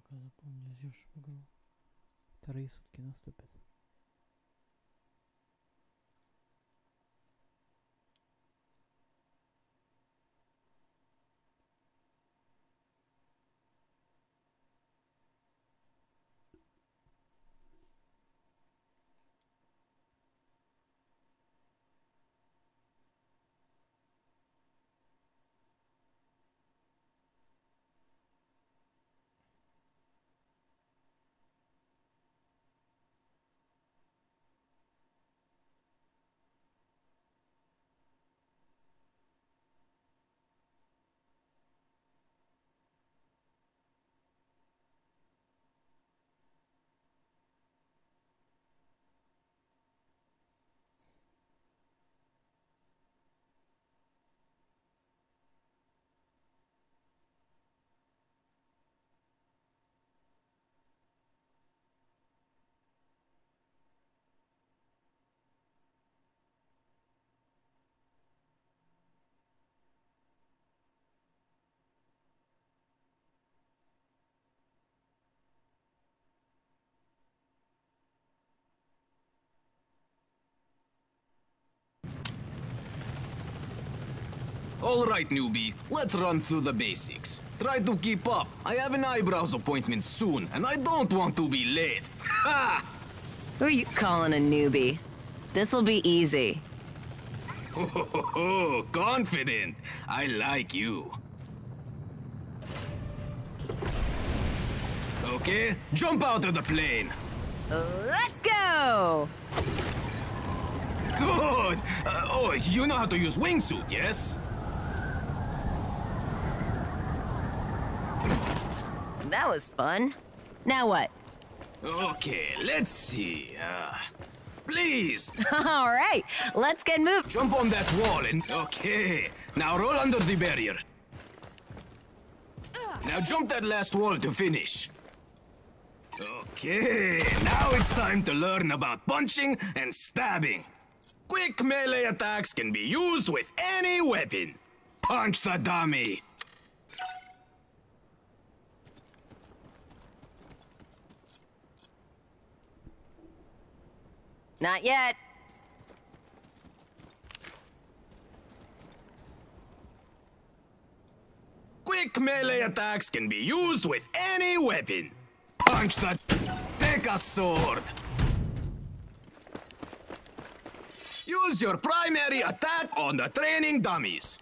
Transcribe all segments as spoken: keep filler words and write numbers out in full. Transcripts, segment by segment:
пока запомню, зайдешь в игру. Вторые сутки наступят. All right, newbie, let's run through the basics. Try to keep up. I have an eyebrows appointment soon, and I don't want to be late. Ha! Who are you calling a newbie? This'll be easy. Oh, confident. I like you. Okay, jump out of the plane. Let's go! Good! Uh, oh, you know how to use wingsuit, yes? That was fun. Now what? Okay, let's see. Uh, please! All right, let's get moving. Jump on that wall and... Okay, now roll under the barrier. Now jump that last wall to finish. Okay, now it's time to learn about punching and stabbing. Quick melee attacks can be used with any weapon. Punch the dummy. Not yet. Quick melee attacks can be used with any weapon. Punch the... Take a sword. Use your primary attack on the training dummies.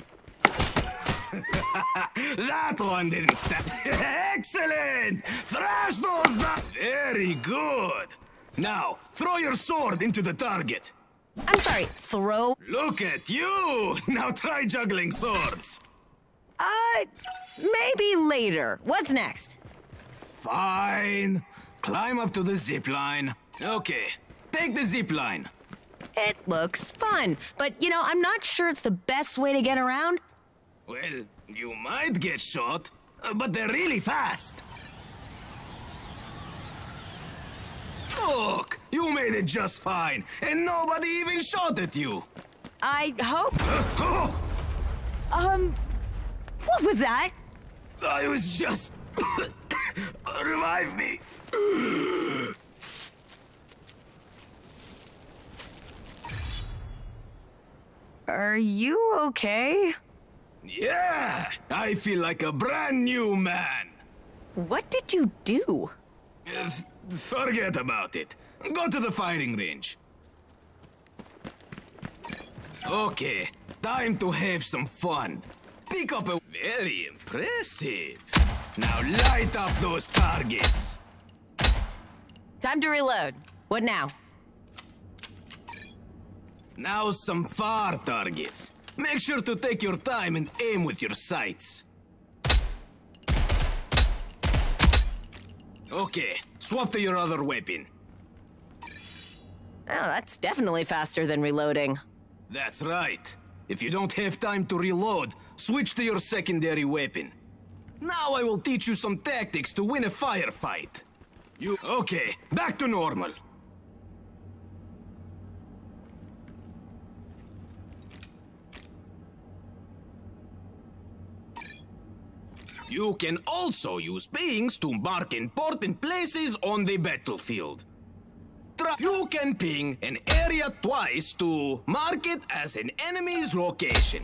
That one didn't stab. Excellent! Thrash those dummies. Very good. Now, throw your sword into the target. I'm sorry, throw? Look at you! Now try juggling swords. Uh, maybe later. What's next? Fine. Climb up to the zip line. Okay, take the zip line. It looks fun, but you know, I'm not sure it's the best way to get around. Well, you might get shot, uh, but they're really fast. Look, you made it just fine, and nobody even shot at you. I hope. Uh, oh, Um, what was that? I was just... Revive me. Are you okay? Yeah, I feel like a brand new man. What did you do? Uh, forget about it. Go to the firing range. Okay, time to have some fun. Pick up a... Very impressive. Now light up those targets. Time to reload. What now? Now some far targets. Make sure to take your time and aim with your sights. Okay, swap to your other weapon. Oh, that's definitely faster than reloading. That's right. If you don't have time to reload, switch to your secondary weapon. Now I will teach you some tactics to win a firefight. You... Okay, back to normal. You can also use pings to mark important places on the battlefield. Try you can ping an area twice to mark it as an enemy's location.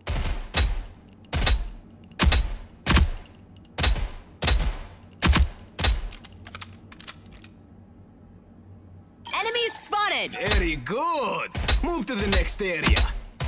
Enemies spotted! Very good! Move to the next area.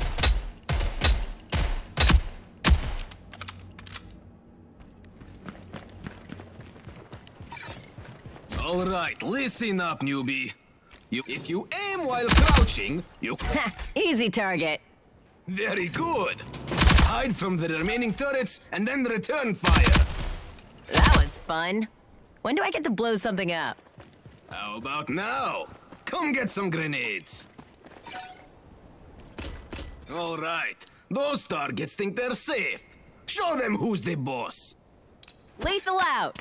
All right, listen up, newbie. You, if you aim while crouching, you... Easy target. Very good. Hide from the remaining turrets and then return fire. That was fun. When do I get to blow something up? How about now? Come get some grenades. All right, those targets think they're safe. Show them who's the boss. Lethal out!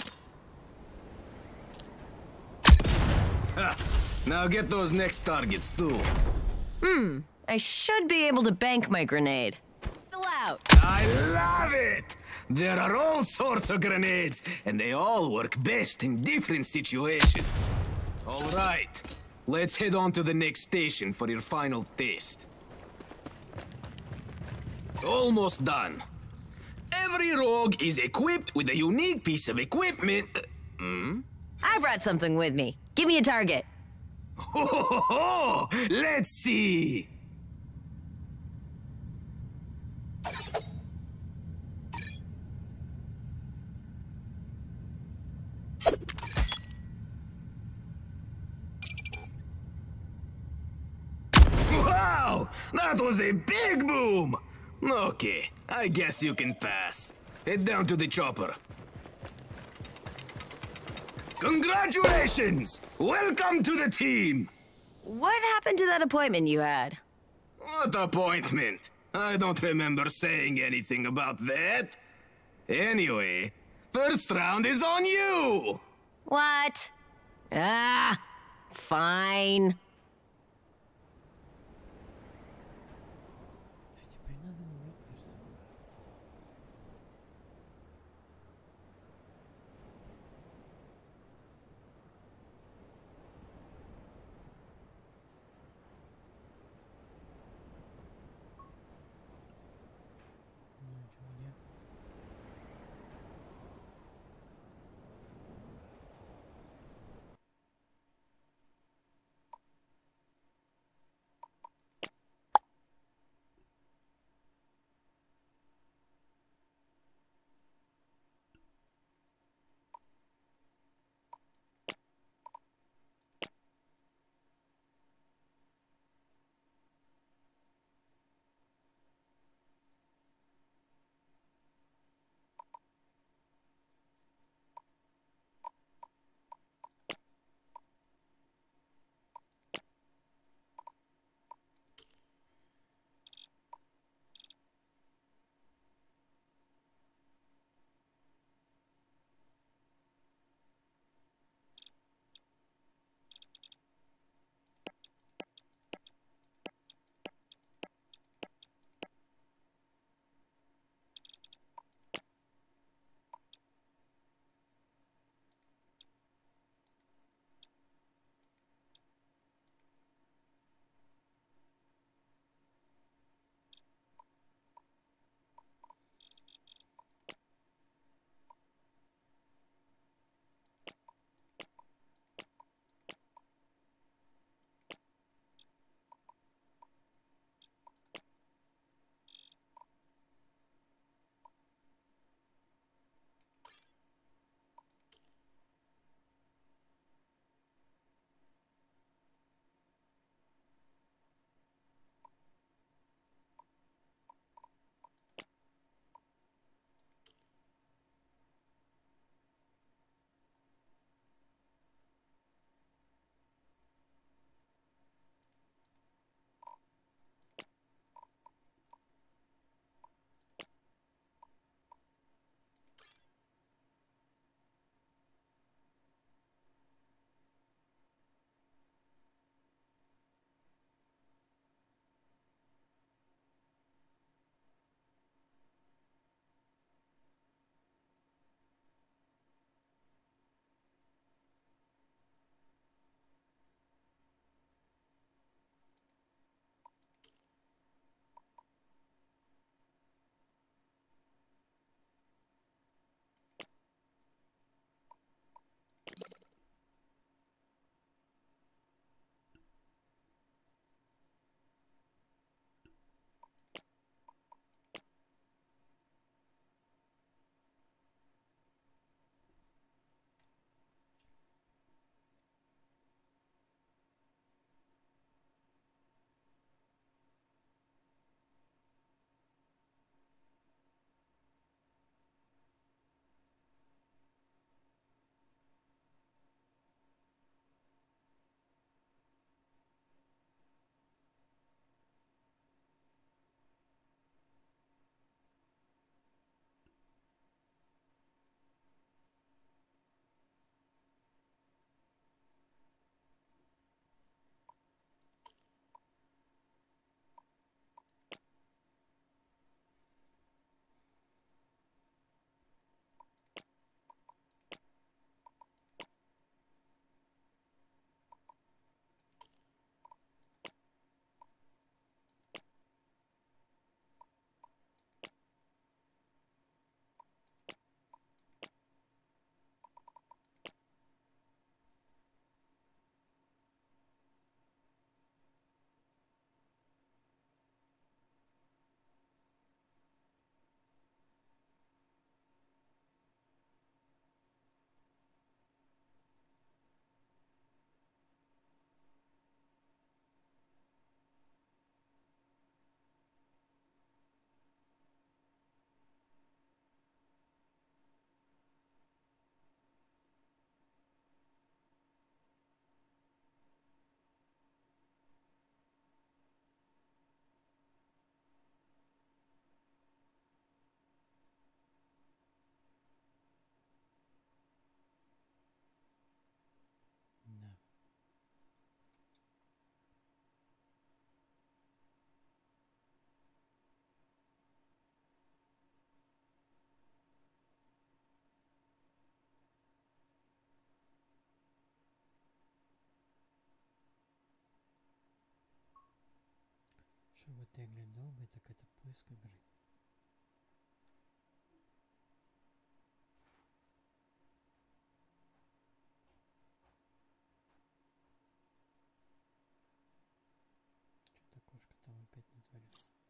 Ha. Now get those next targets too. Hmm, I should be able to bank my grenade. Lethal out! I love it! There are all sorts of grenades, and they all work best in different situations. All right, let's head on to the next station for your final test. Almost done. Every rogue is equipped with a unique piece of equipment. Uh, hmm? I brought something with me. Give me a target. Ho, ho, ho. Let's see. Wow! That was a big boom! Okay, I guess you can pass. Head down to the chopper. Congratulations! Welcome to the team! What happened to that appointment you had? What appointment? I don't remember saying anything about that. Anyway, first round is on you! What? Ah, fine. Теперь надо выбрать персонажа. Ну, чё, где? Чтобы ты глядел бы, так это поиск игры. Что-то кошка там опять натворила.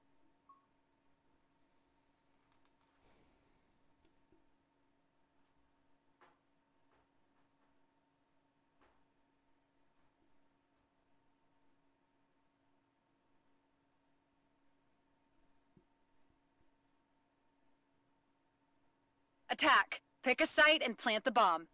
Attack! Pick a site and plant the bomb.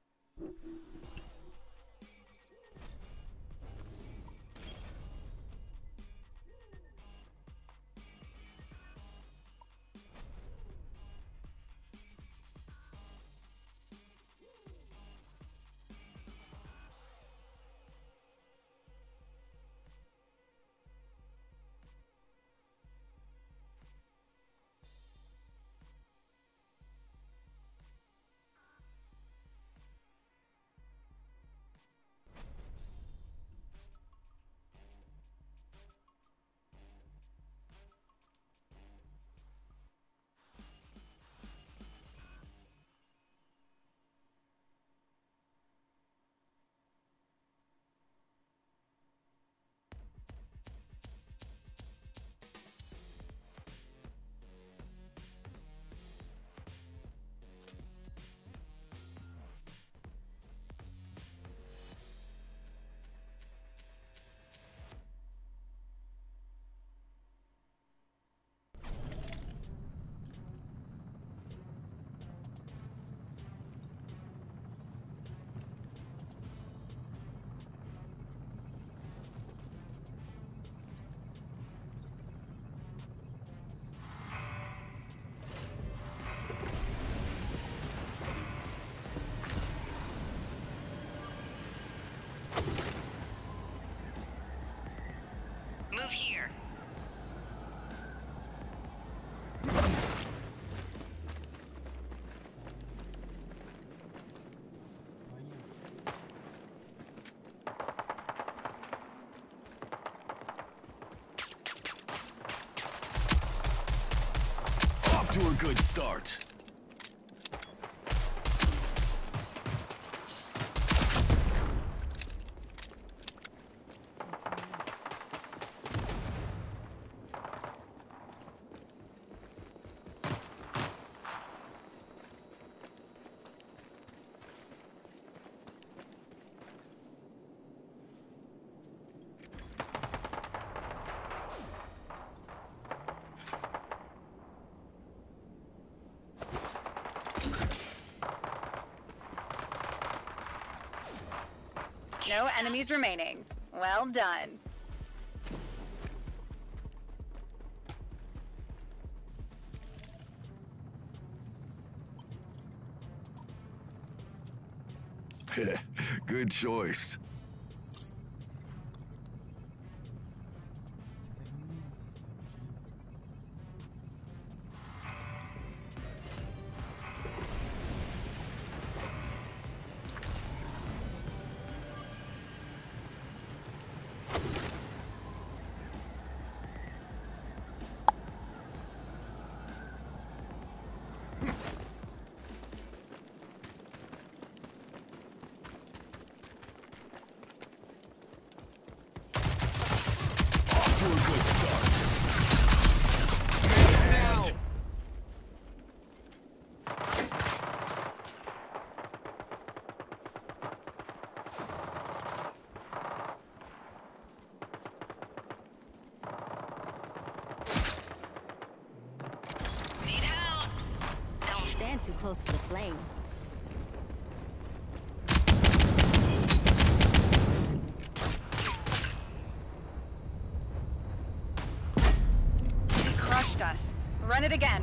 Move here. Off to a good start. No enemies remaining. Well done. Good choice. Too close to the flame. It crushed us. Run it again.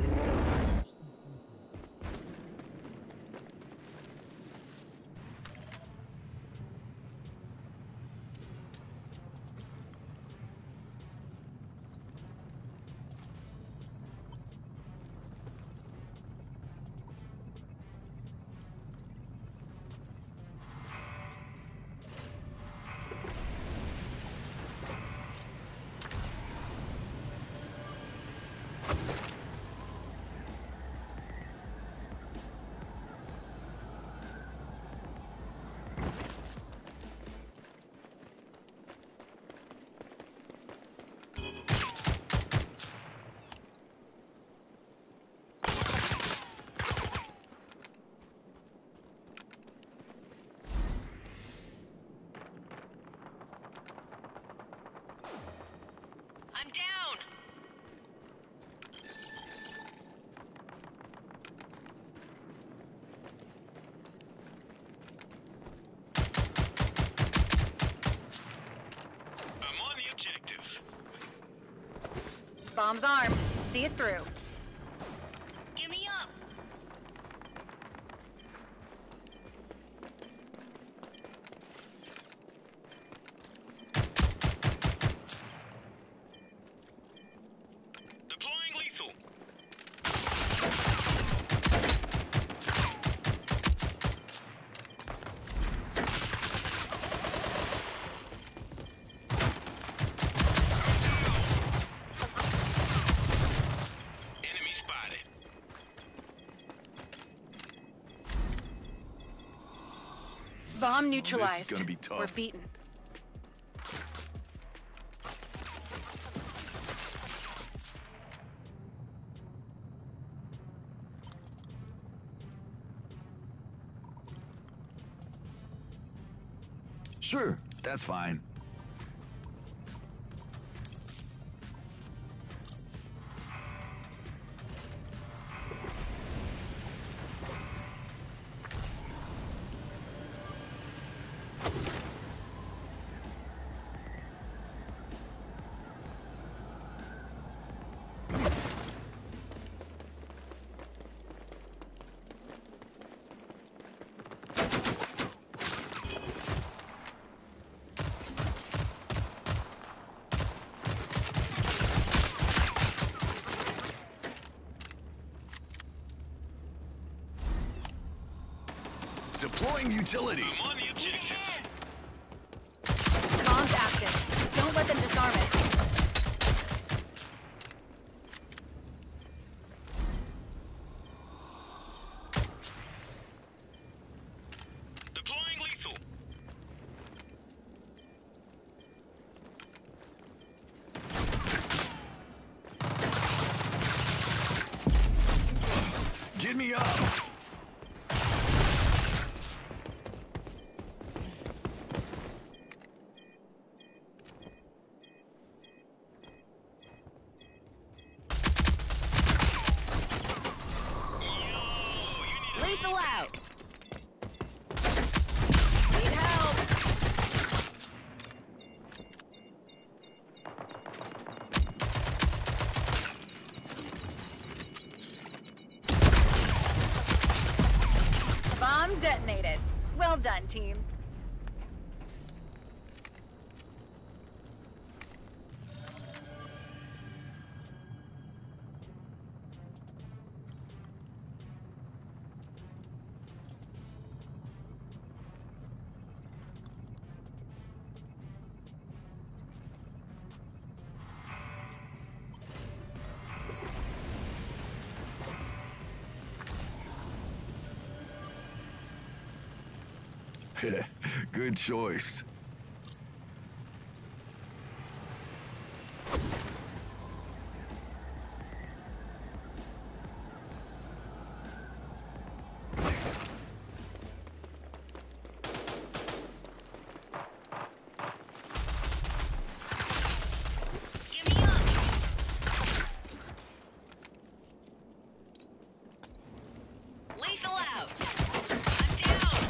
Bomb's armed. See it through. Give me up. Deploying lethal. Enemy spotted. Bomb neutralized. This is gonna be tough. We're beaten. Sure, that's fine. Deploying utility. I'm on the objective. Bomb's active. Don't let them disarm it. Deploying lethal. Get me up. Lethal out. Need help. Bomb detonated. Well done, team. Good choice. Give me up. Lethal out. I'm down.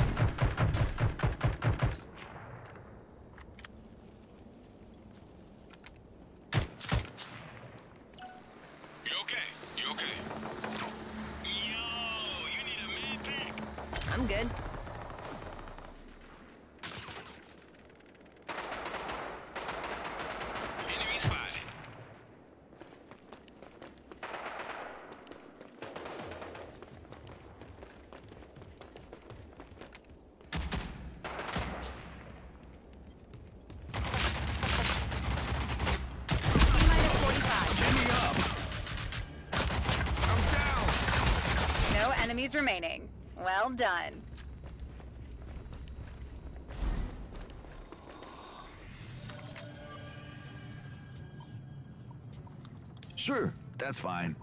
You okay? You okay? Yo, you need a med pack? I'm good. Enemy spotted. T-minus forty-five. Get me up. I'm down. No enemies remaining. Well done. Sure, that's fine.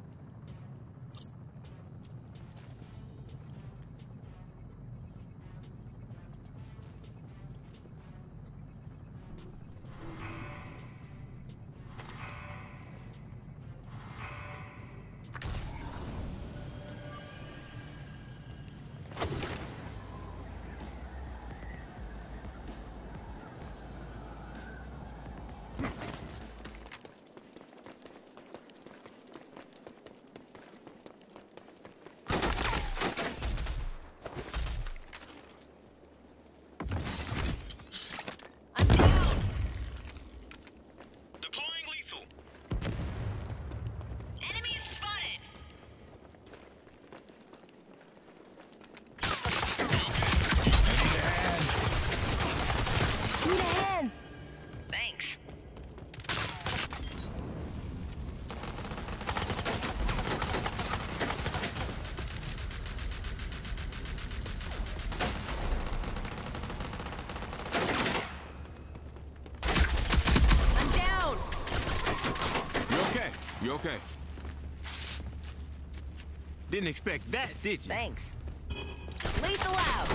okay? Didn't expect that, did you? Thanks. Lethal out!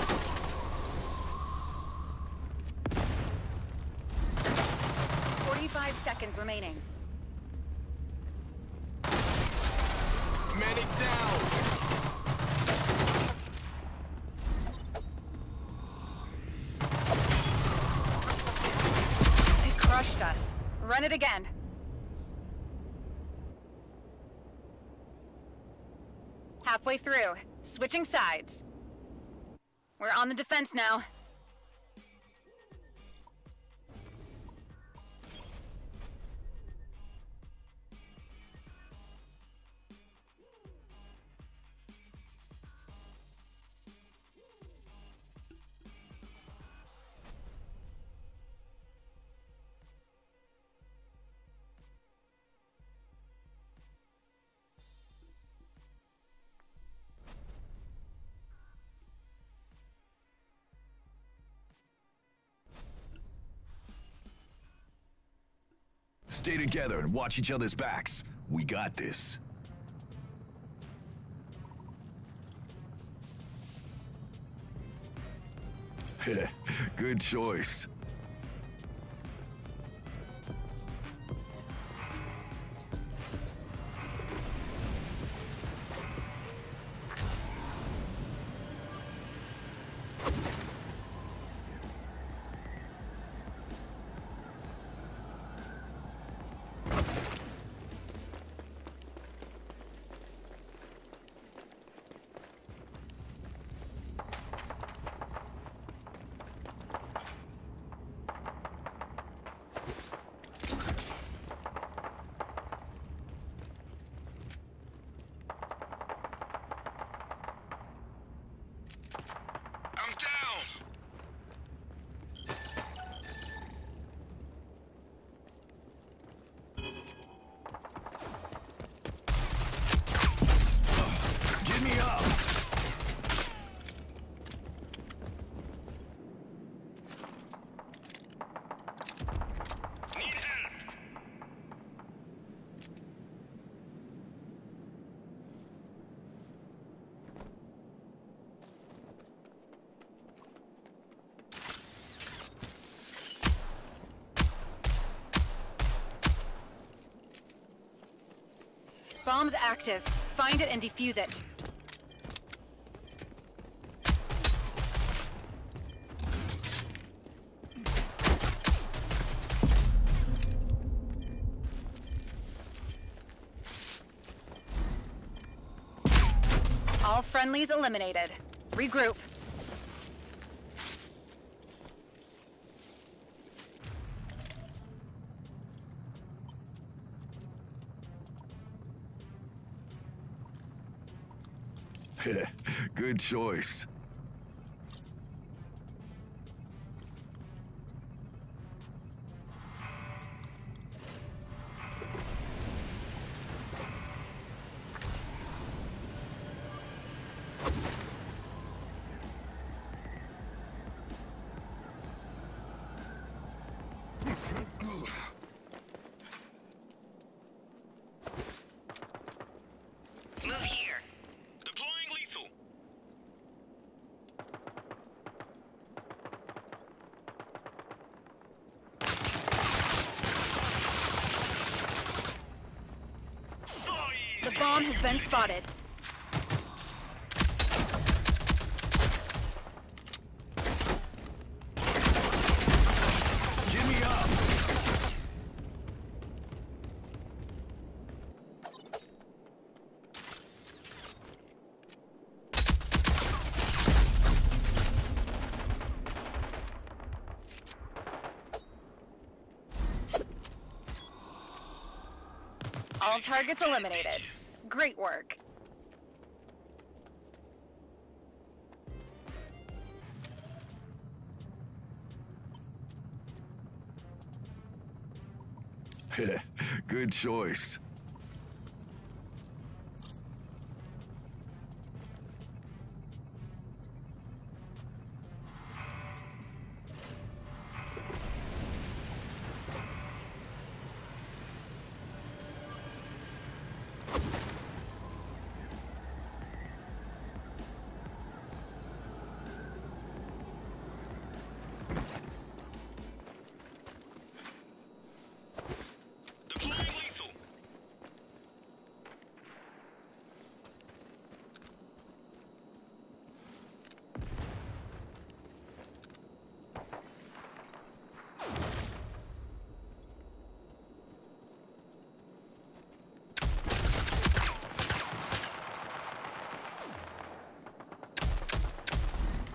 forty-five seconds remaining. Medic down! They crushed us. Run it again. Halfway through. Switching sides. We're on the defense now. Stay together and watch each other's backs. We got this. Good choice. I'm down! Get me up! Need help! Bomb's active. Find it and defuse it. All friendlies eliminated. Regroup. Good choice. Move here. Deploying lethal. So The easy. bomb has been spotted. Get me up! All targets eliminated. Great work. Good choice.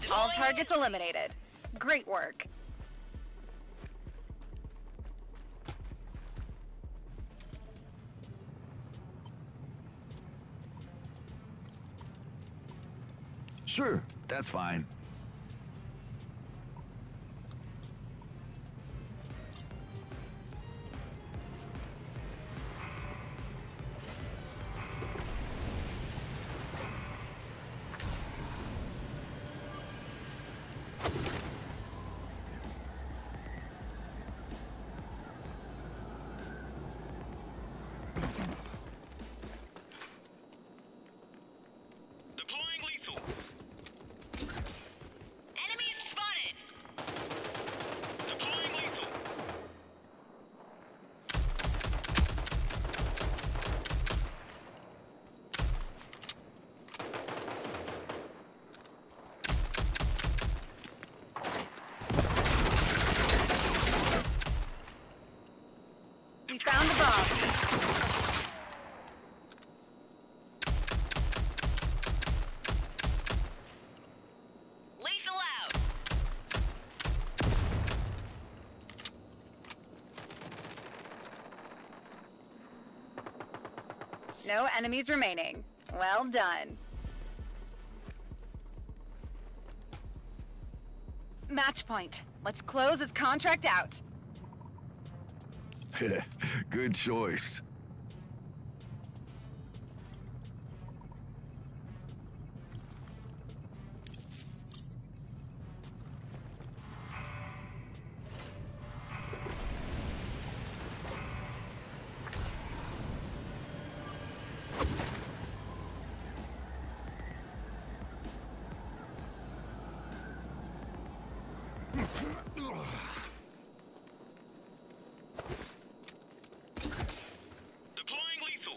All targets eliminated. Great work. Sure, that's fine. Deploying lethal. Enemy spotted. Deploying lethal. We found the bomb. Lethal out. No enemies remaining. Well done. Match point. Let's close this contract out. Good choice. Deploying lethal.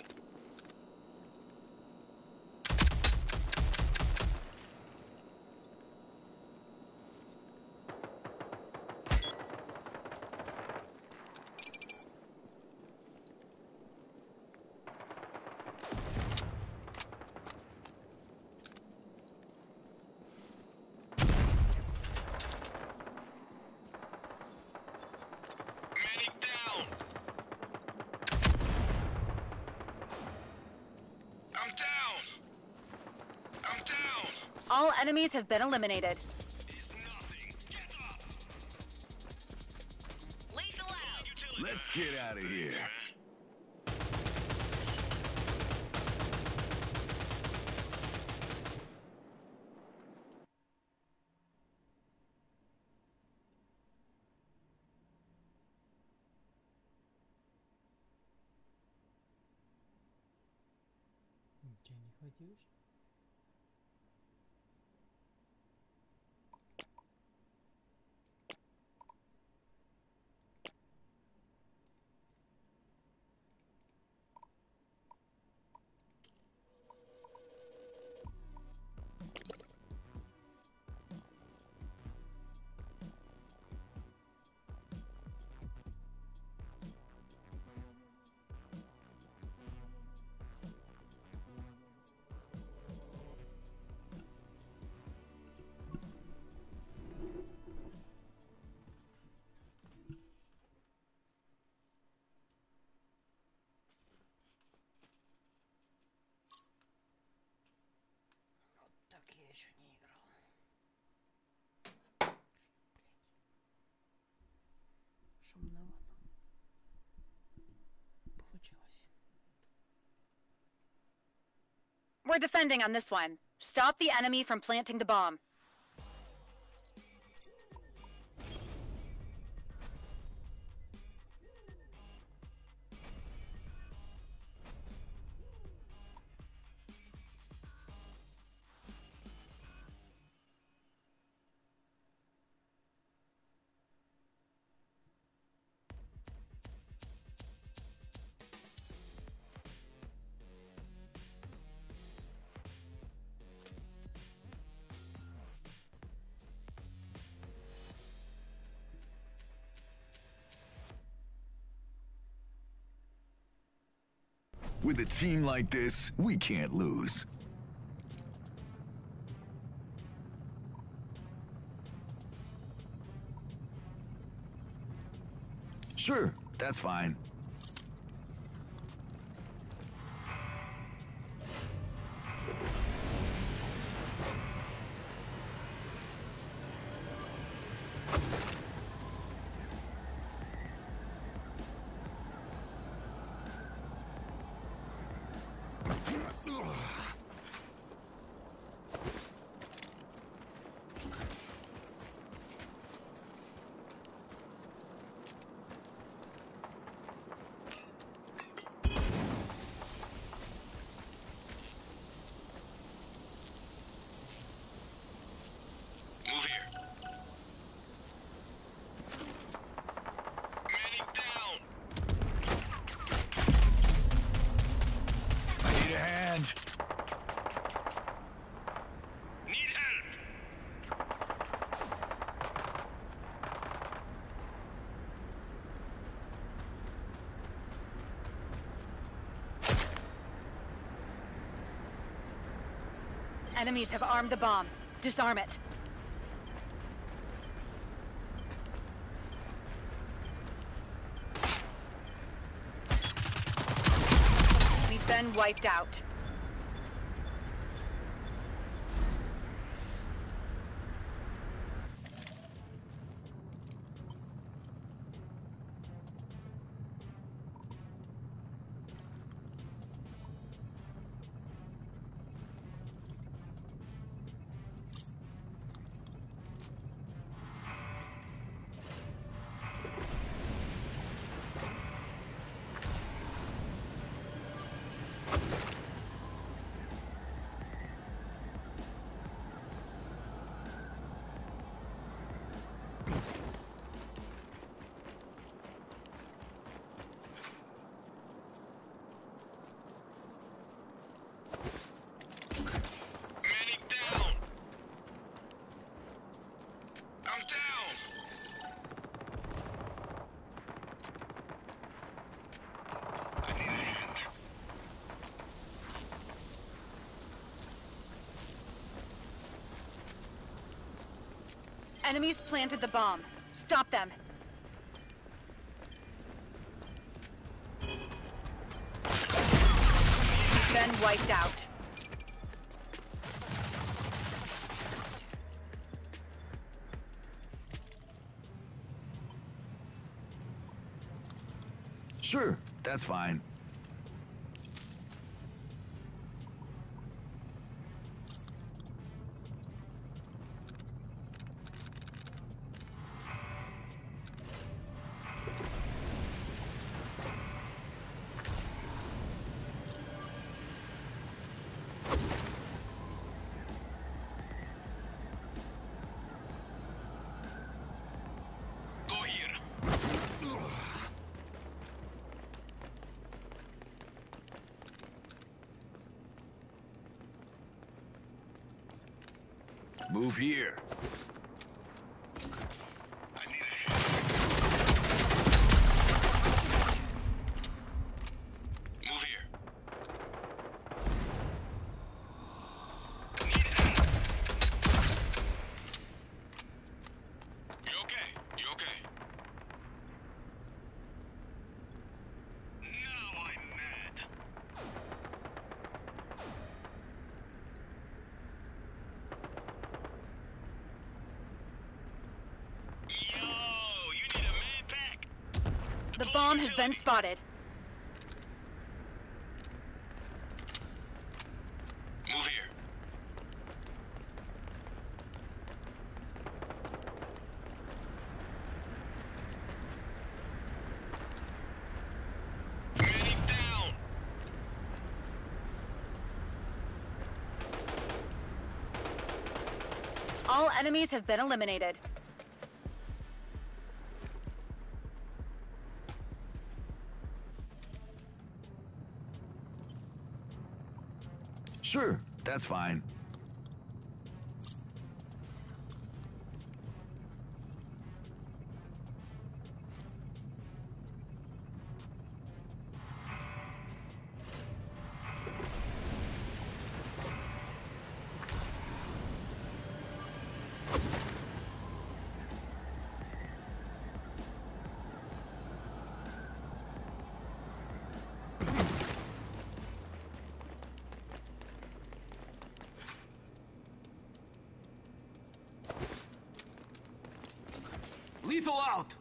Medic down. I'm down. I'm down. All enemies have been eliminated. It's nothing. Get up. Lethal out. Utility. Let's get out of here. Ничего не хватилось? Так я еще не играл. Блять. Шумновато. Получилось. We're defending on this one. Stop the enemy from planting the bomb. With a team like this, we can't lose. Sure, that's fine. Move here. Manning down. I need a hand. Need help. Enemies have armed the bomb. Disarm it. We've been wiped out. Manning down. I'm down. I need a hand. Enemies planted the bomb. Stop them. We've been wiped out. Sure, that's fine. Go here. Move here. I need a hand. Move here. Need help. You okay? You okay? Now I'm mad. Yo, you need a med pack. The bomb has been spotted. Move here. Manning down. All enemies have been eliminated. Sure, that's fine. Lethal out!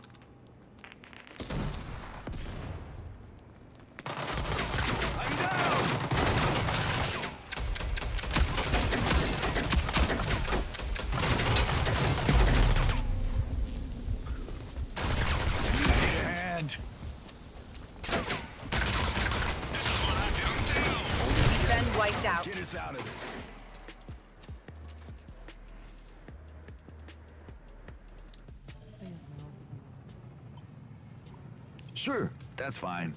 I'm down! And Been wiped out. get us out of this. Sure, that's fine.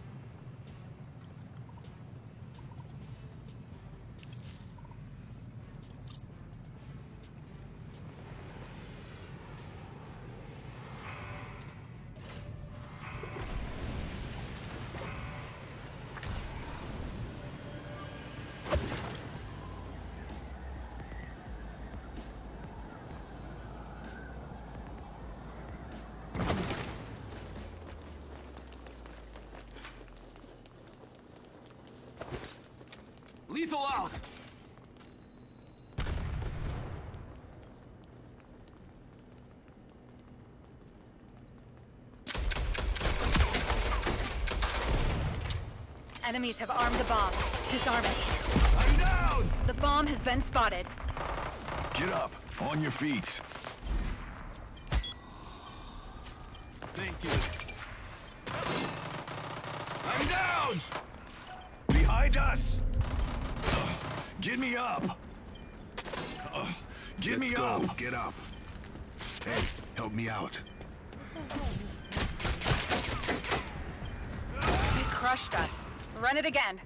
Lethal out! Enemies have armed the bomb. Disarm it. I'm down! The bomb has been spotted. Get up, on your feet. Thank you. I'm down! Behind us! Ugh, get me up! Ugh, get me up! Get up. Hey, help me out. He crushed us. Run it again.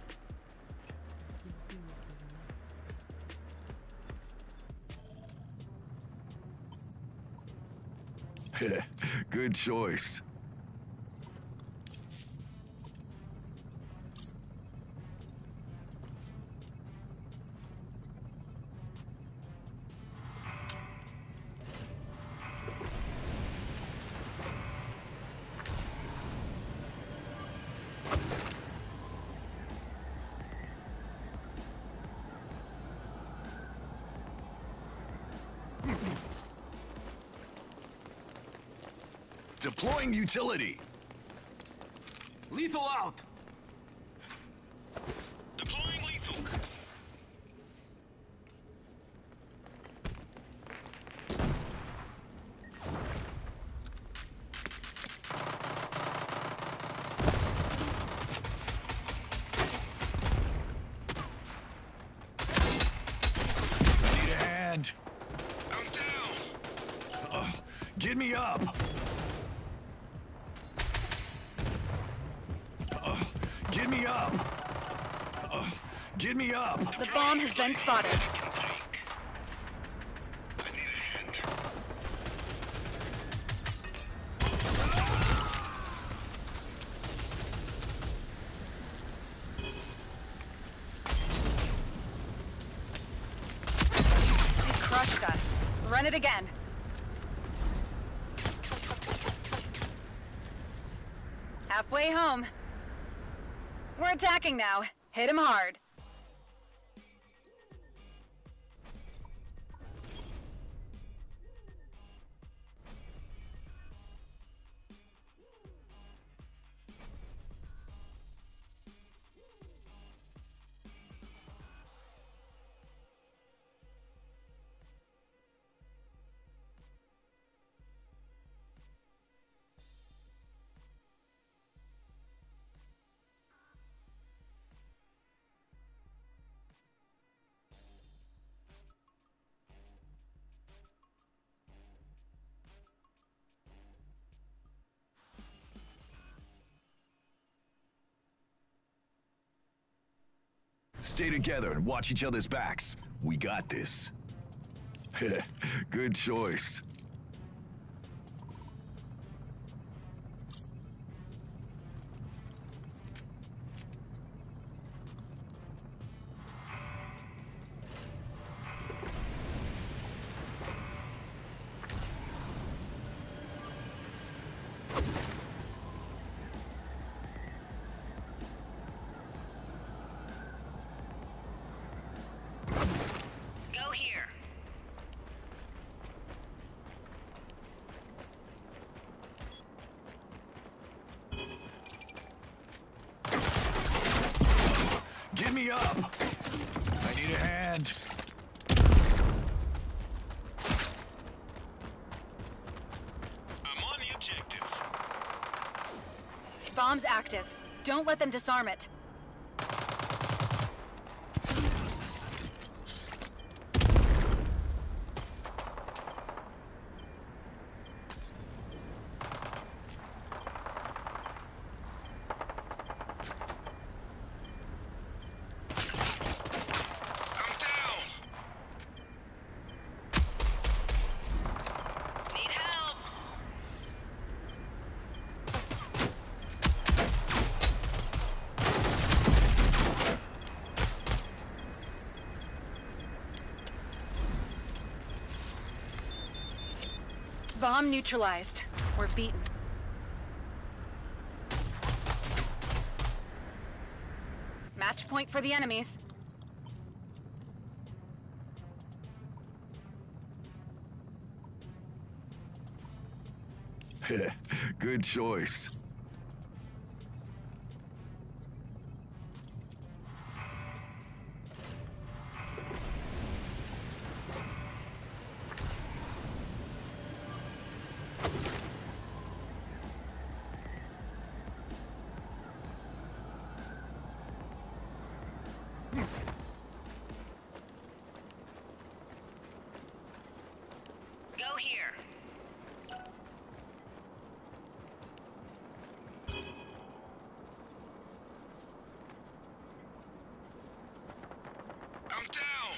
Good choice. Deploying utility. Lethal out! Deploying lethal. Need a hand. I'm down. Ugh, get me up. Ugh, get me up. Ugh, get me up. The bomb has been spotted. I need a hand. He crushed us. Run it again. Halfway home. We're attacking now. Hit him hard. Stay together and watch each other's backs. We got this. Good choice. Go here. Bomb's active. Don't let them disarm it. I'm down. Need help. Bomb neutralized. We're beaten. Match point for the enemies. Good choice. Go here. I'm down.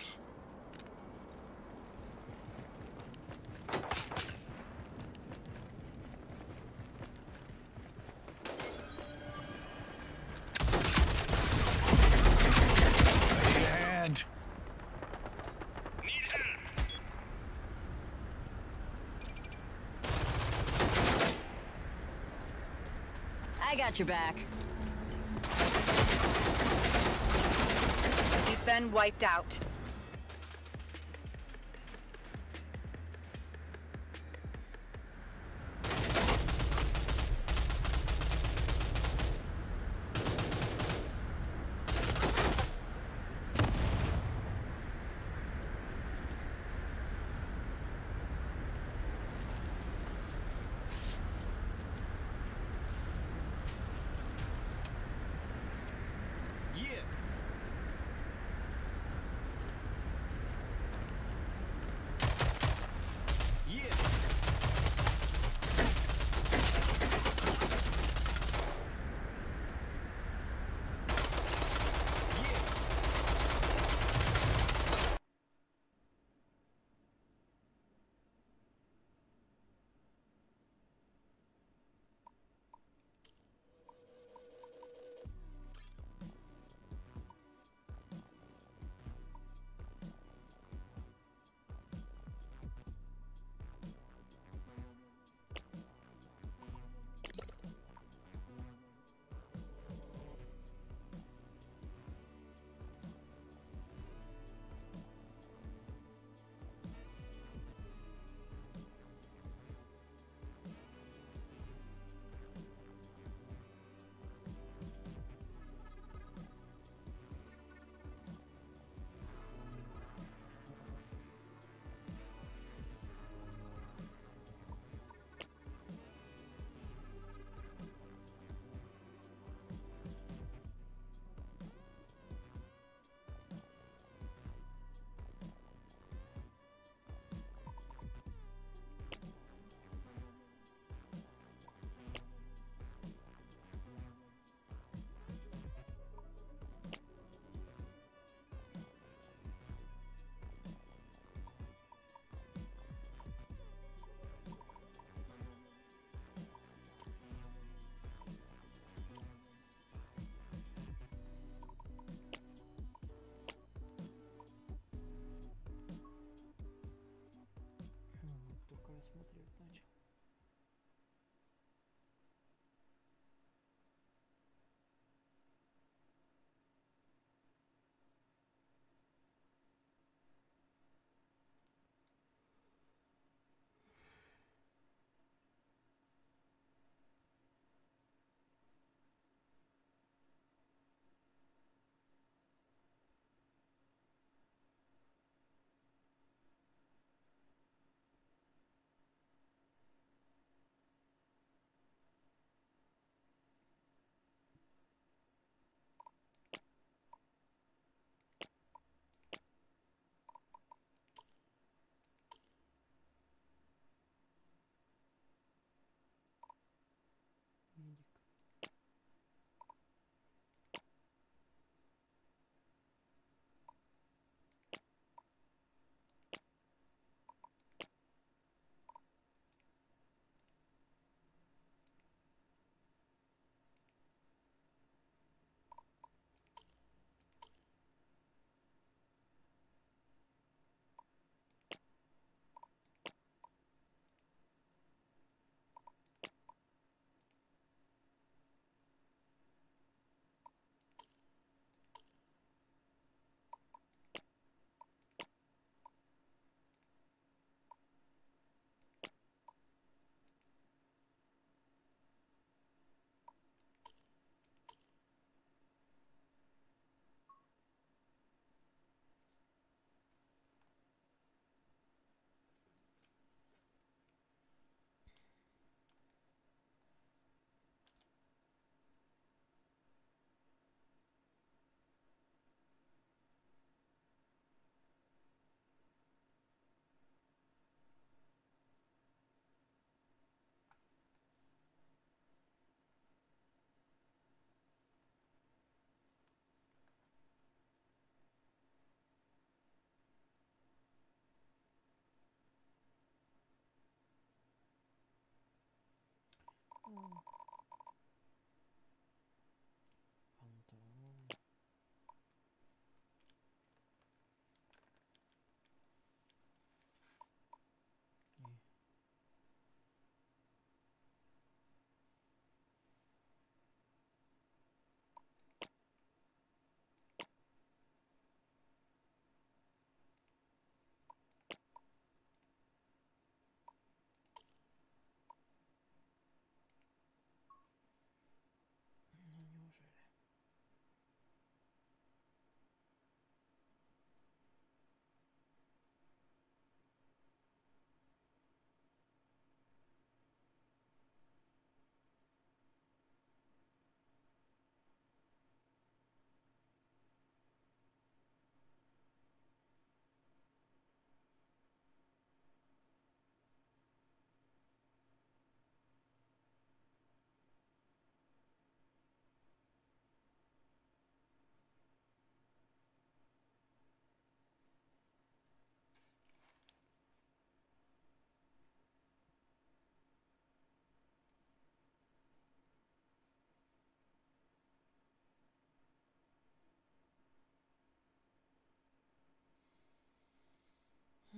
I need a hand. Need help. I got your back. We've been wiped out. Yeah.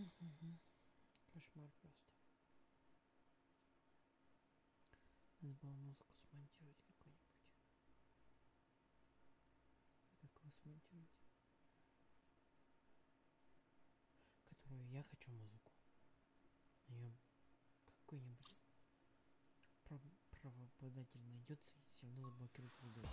Кошмар просто. Надо было музыку смонтировать какую-нибудь. Какую смонтировать? Которую я хочу музыку. Ее какой-нибудь прав правообладатель найдется и все равно заблокирует видео.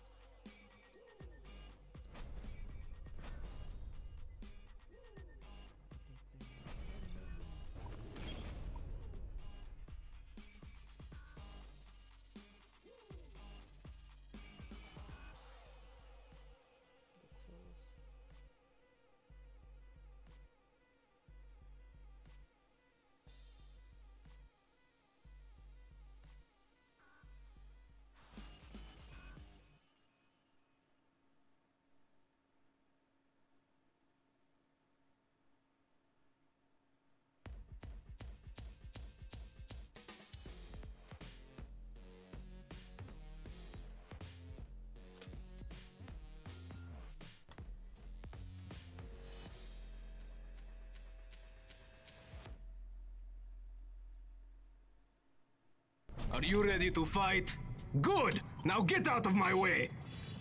Are you ready to fight? Good! Now get out of my way!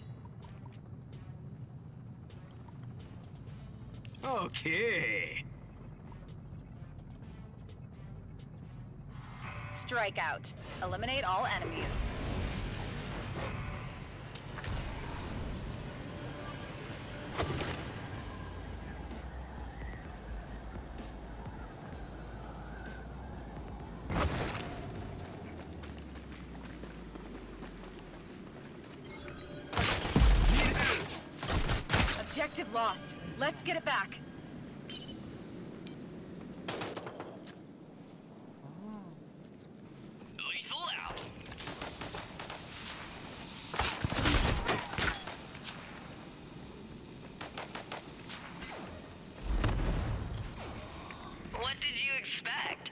Okay. Strikeout. Eliminate all enemies. Objective lost. Let's get it back. Lethal out. What did you expect?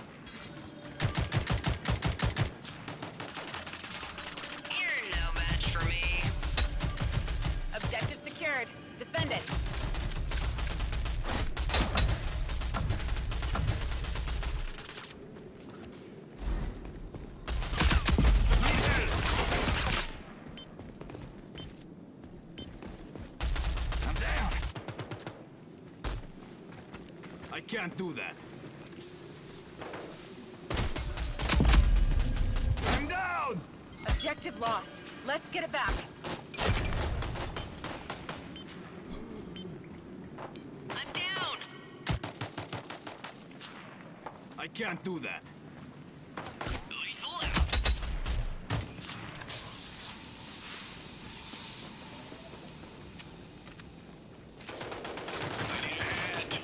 You're no match for me. Objective secured. Defend it. I'm down. I can't do that. I'm down! Objective lost. Let's get it back. I'm down. I can't do that. Lethal out. I need a hand.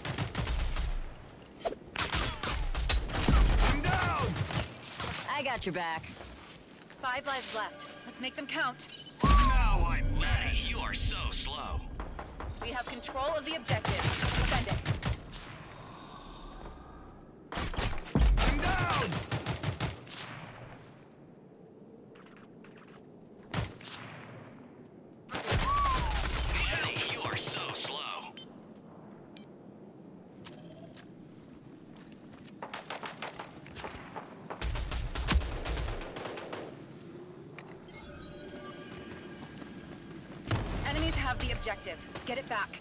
I'm down! I got your back. Five lives left. Let's make them count. Now I'm mad. Hey, you are so slow. We have control of the objective. Defend it. I'm down! Hey, you are so slow. Enemies have the objective. Get it back.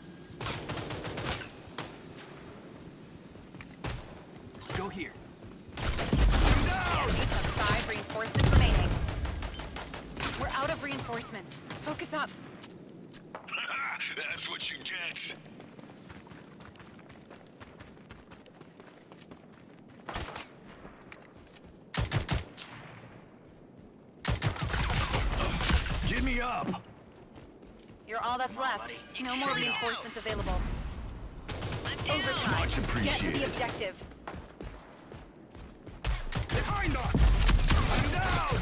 Go here. The enemies have five reinforcements remaining. We're out of reinforcement. Focus up. That's what you get. Get me up! You're all that's left. No more reinforcements available. I'm down. Overtime. Much Get to appreciated. the objective. Behind us! I'm down!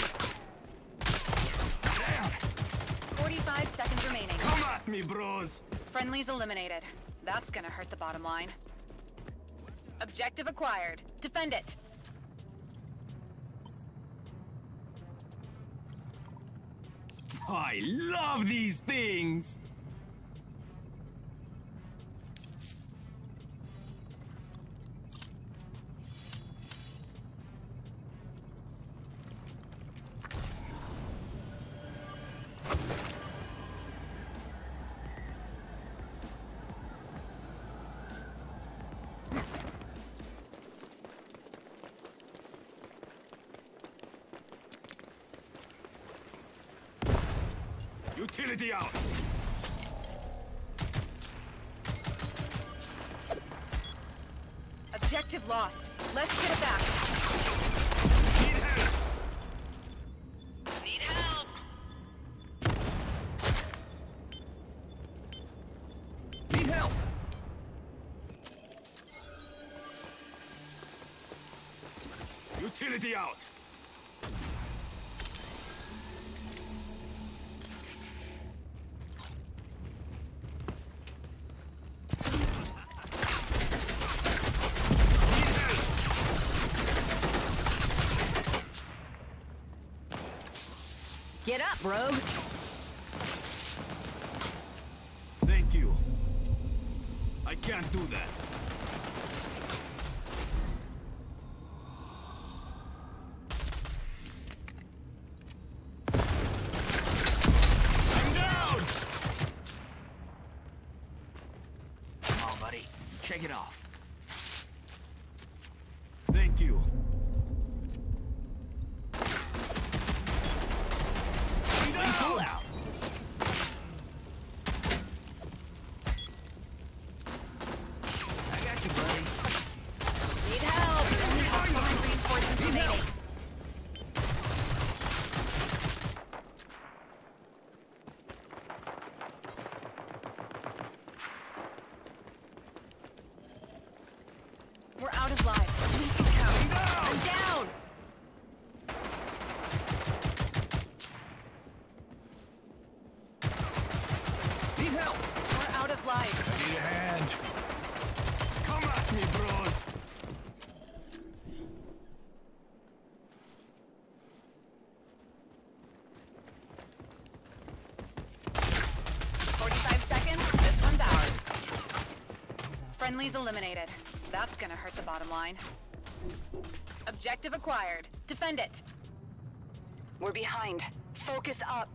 Damn! forty-five seconds remaining. Come at me, bros! Friendlies eliminated. That's gonna hurt the bottom line. Objective acquired. Defend it. I love these things! Utility out! Objective lost. Let's get it back. Need help! Need help. Need help! Utility out! Get up, Rogue. Thank you. I can't do that. I'm down! Come on, buddy. Shake it off. Thank you. Pull out. I got you, buddy. Need help. Five reinforcements remaining. We're out of lives. Make it count. I'm down. Need help. We're out of lives. I need a hand. Come at me, bros. forty-five seconds. This one's ours. Friendlies eliminated. That's gonna hurt the bottom line. Objective acquired. Defend it. We're behind. Focus up.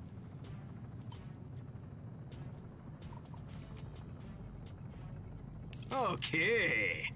Okay.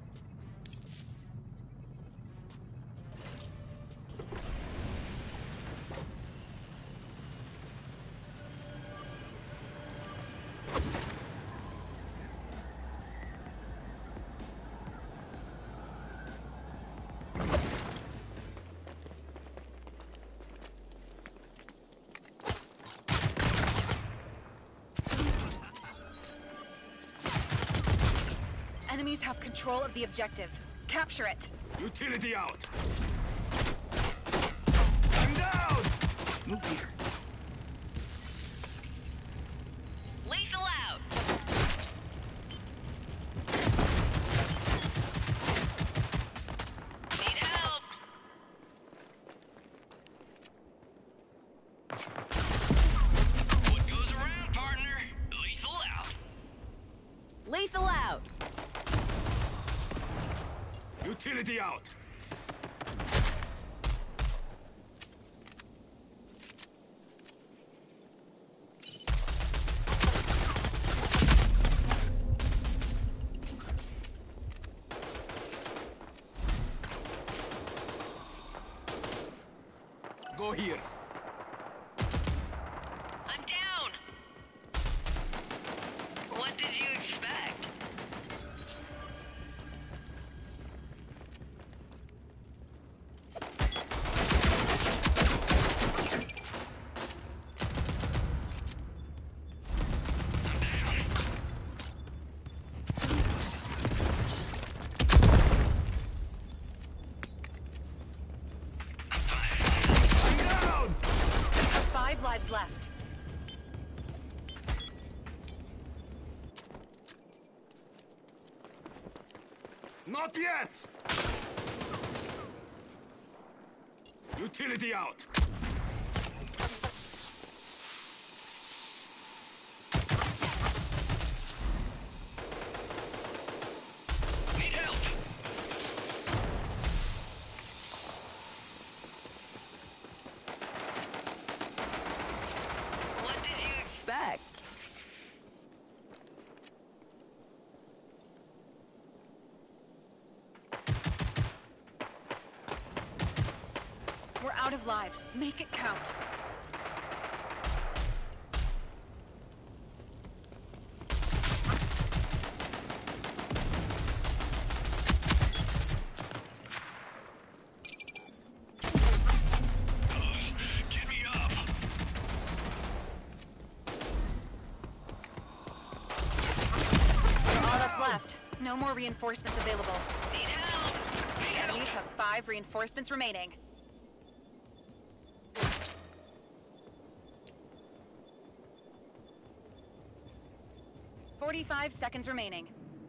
Enemies have control of the objective. Capture it. Utility out. I'm down. Move here. Lethal out. Need help. What goes around, partner? Lethal out. Lethal out. Utility out. Go here. I'm down. What did you expect? I'm down. Five lives left. Not yet. Utility out. Need help. What did you expect? We're out of lives. Make it count. No more reinforcements available. Need help! Need help! Enemies have five reinforcements remaining. Forty-five seconds remaining.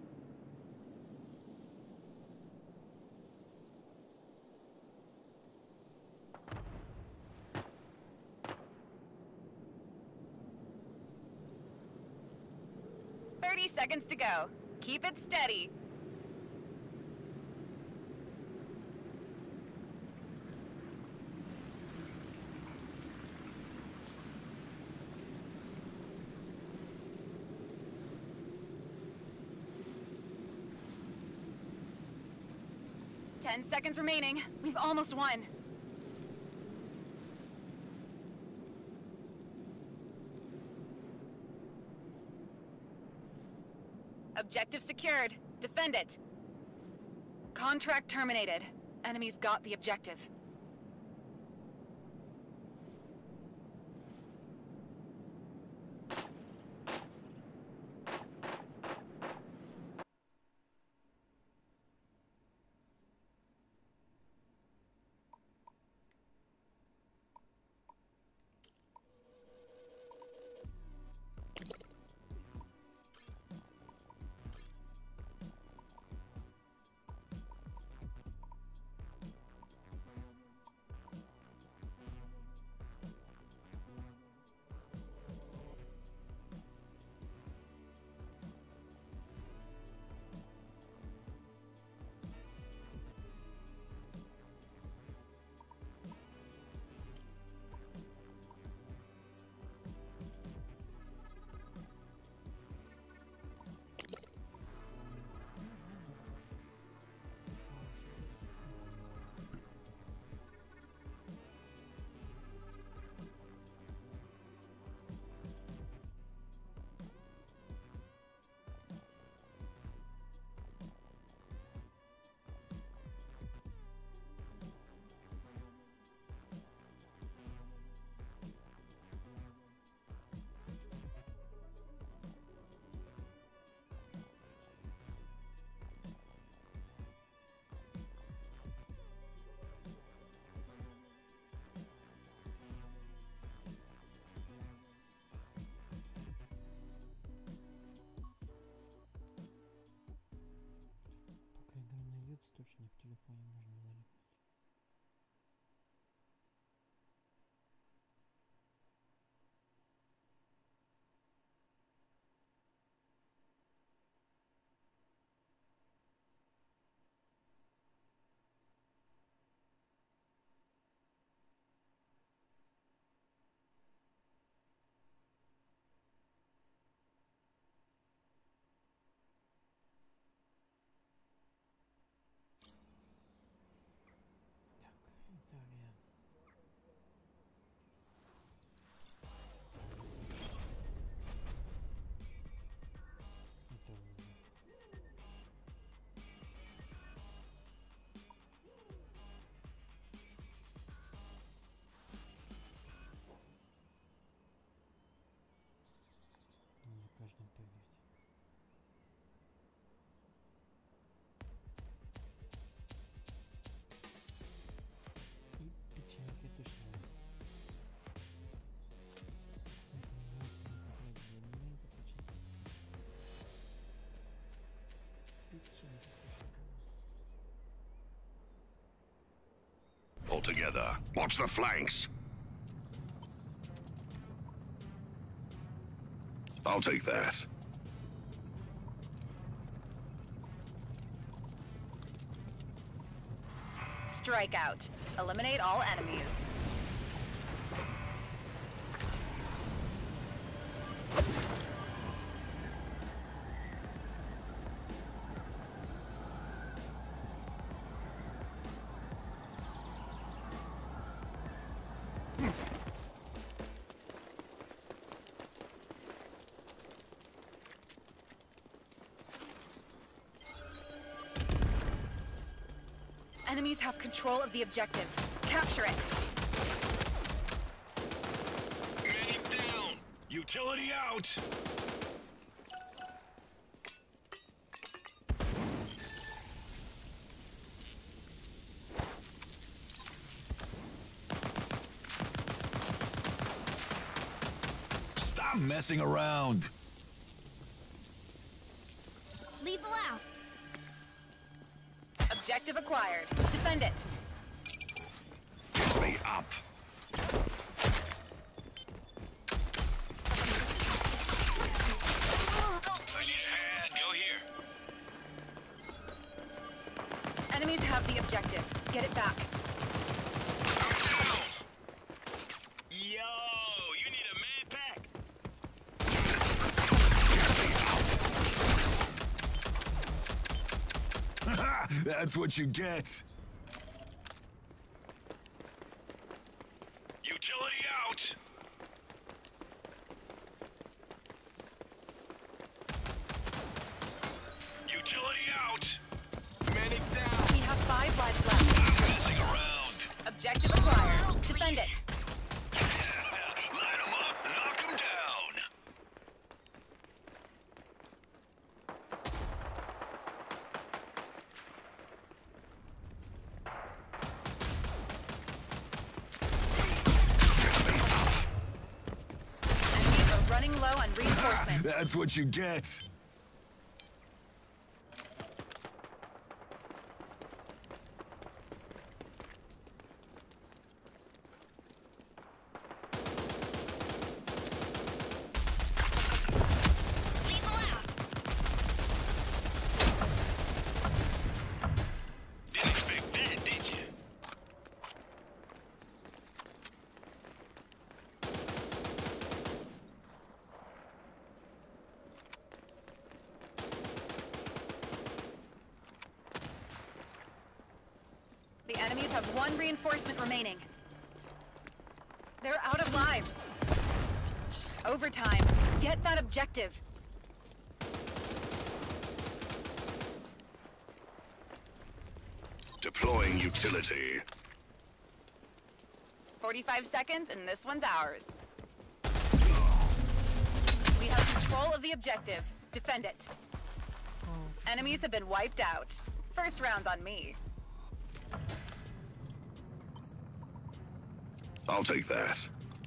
Thirty seconds to go. Keep it steady. Ten seconds remaining. We've almost won. Objective secured. Defend it. Contract terminated. Enemies got the objective. Пока игра найдется, точно в телефоне можно залипнуть. Так, Италия. Это уже. Не на каждом поверьте. И печеньки точно. Это называется наказание. Для меня это печеньки. Печеньки точно. All together. Watch the flanks. I'll take that. Strikeout. Eliminate all enemies. Enemies have control of the objective. Capture it. Man down! Utility out. I'm messing around. Lethal out. Objective acquired. Defend it. Get me up. I need a hand. Go here. Enemies have the objective. Get it back. Yo, you need a med pack. That's what you get. Utility out. Utility out. Medic down. We have five lives left. Messing around. Objective acquired. Defend it. Line 'em up. Knock 'em down. Enemies are running low on reinforcements. That's what you get. Lethal out. Didn't expect that, did you? The enemies have one reinforcement remaining. They're out of lives. Overtime. Get that objective. Deploying utility. forty-five seconds and this one's ours. We have control of the objective. Defend it. Enemies have been wiped out. First round's on me. I'll take that.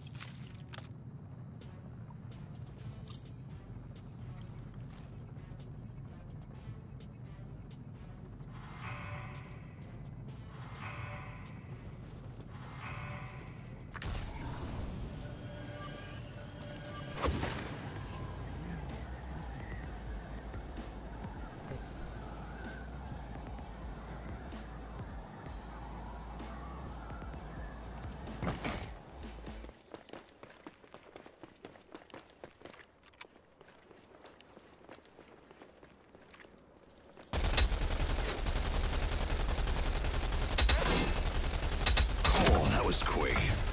Oh, that was quick.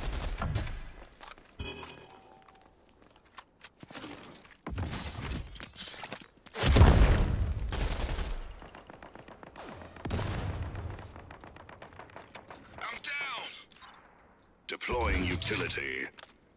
I'm down. Deploying utility.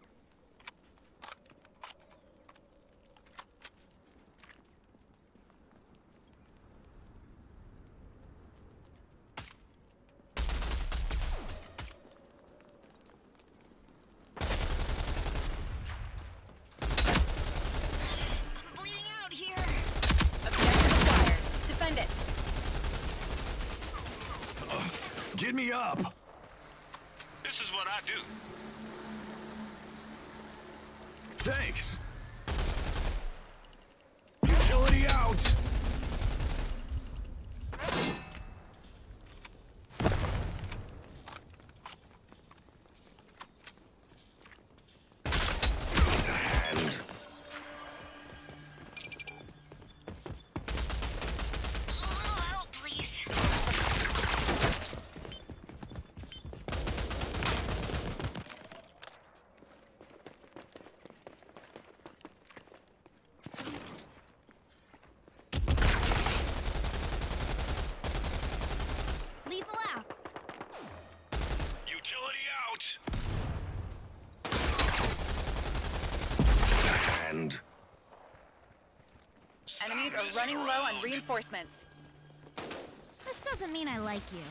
I'm bleeding out here. Objective acquired. Defend it. Get me up. This is what I do. Thanks. Utility out. Hand. A little help, please. Lethal out. Utility out. Hand. Stop Enemies are messing running low on around. reinforcements. This doesn't mean I like you.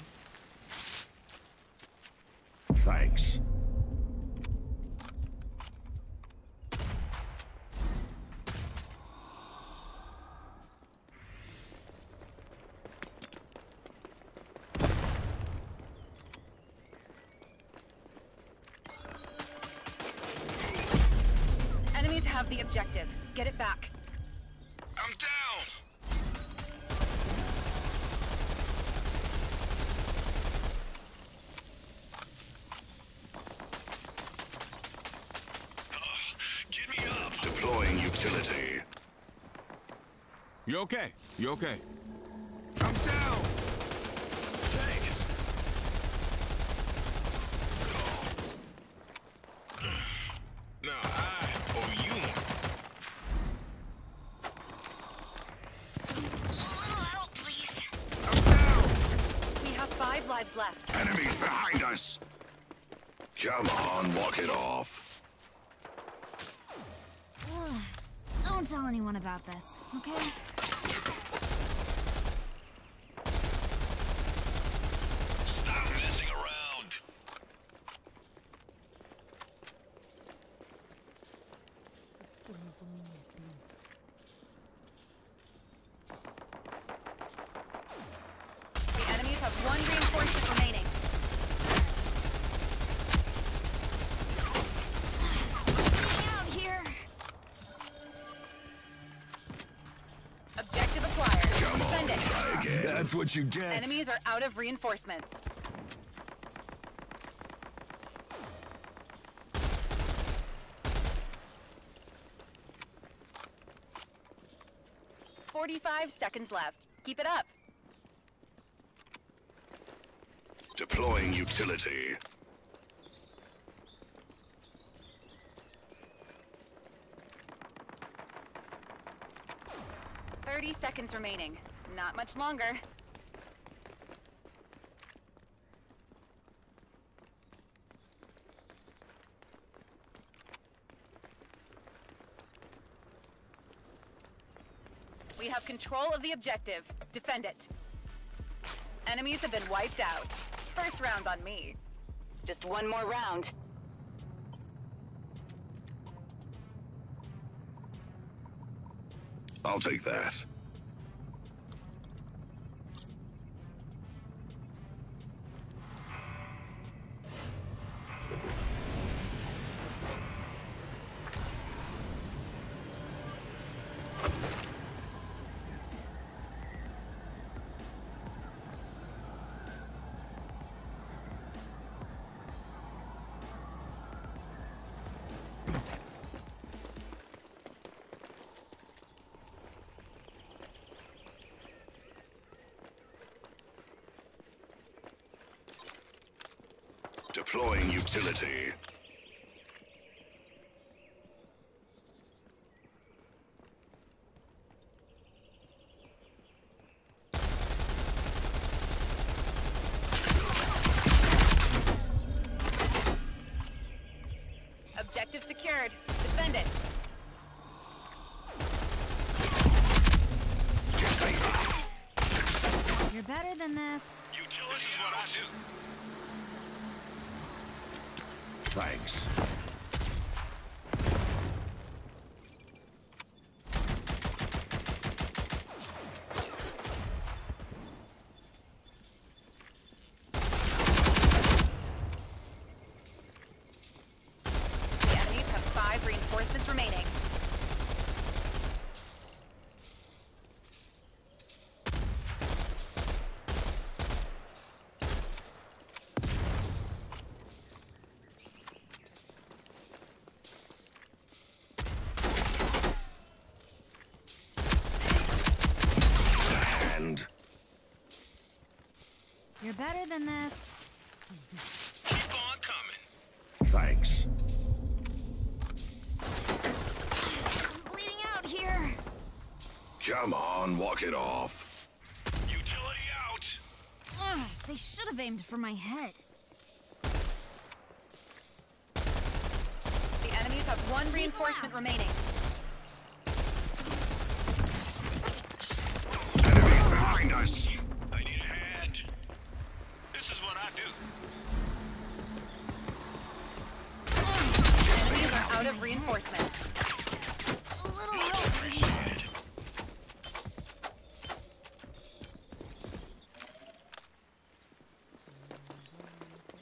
Thanks. have the objective. Get it back. I'm down. Get me up. Deploying utility. You okay? You okay? I'm down. Thanks. Now I owe you one. A little help, please. I'm down. We have five lives left. Enemies behind us. Come on, walk it off. Don't tell anyone about this, okay? Stop messing around. The enemies have one reinforcement remaining. Getting out here. Objective acquired. Come on, Defend it. try again. That's what you get. Enemies are out of reinforcements. Forty-five seconds left. Keep it up. Deploying utility. Thirty seconds remaining. Not much longer. We have control of the objective. Defend it. Enemies have been wiped out. First round on me. Just one more round. I'll take that. Deploying utility. Objective secured. Defend it. You're better than this. This is what I do. Thanks. The enemies have five reinforcements remaining. And You're better than this. Keep on coming. thanks. I'm bleeding out here. Come on, walk it off. Utility out. Ugh, they should have aimed for my head. The enemies have one reinforcement remaining. Enemies behind us. I need a hand. This is what I do. Enemies are out of reinforcements. A little help, please.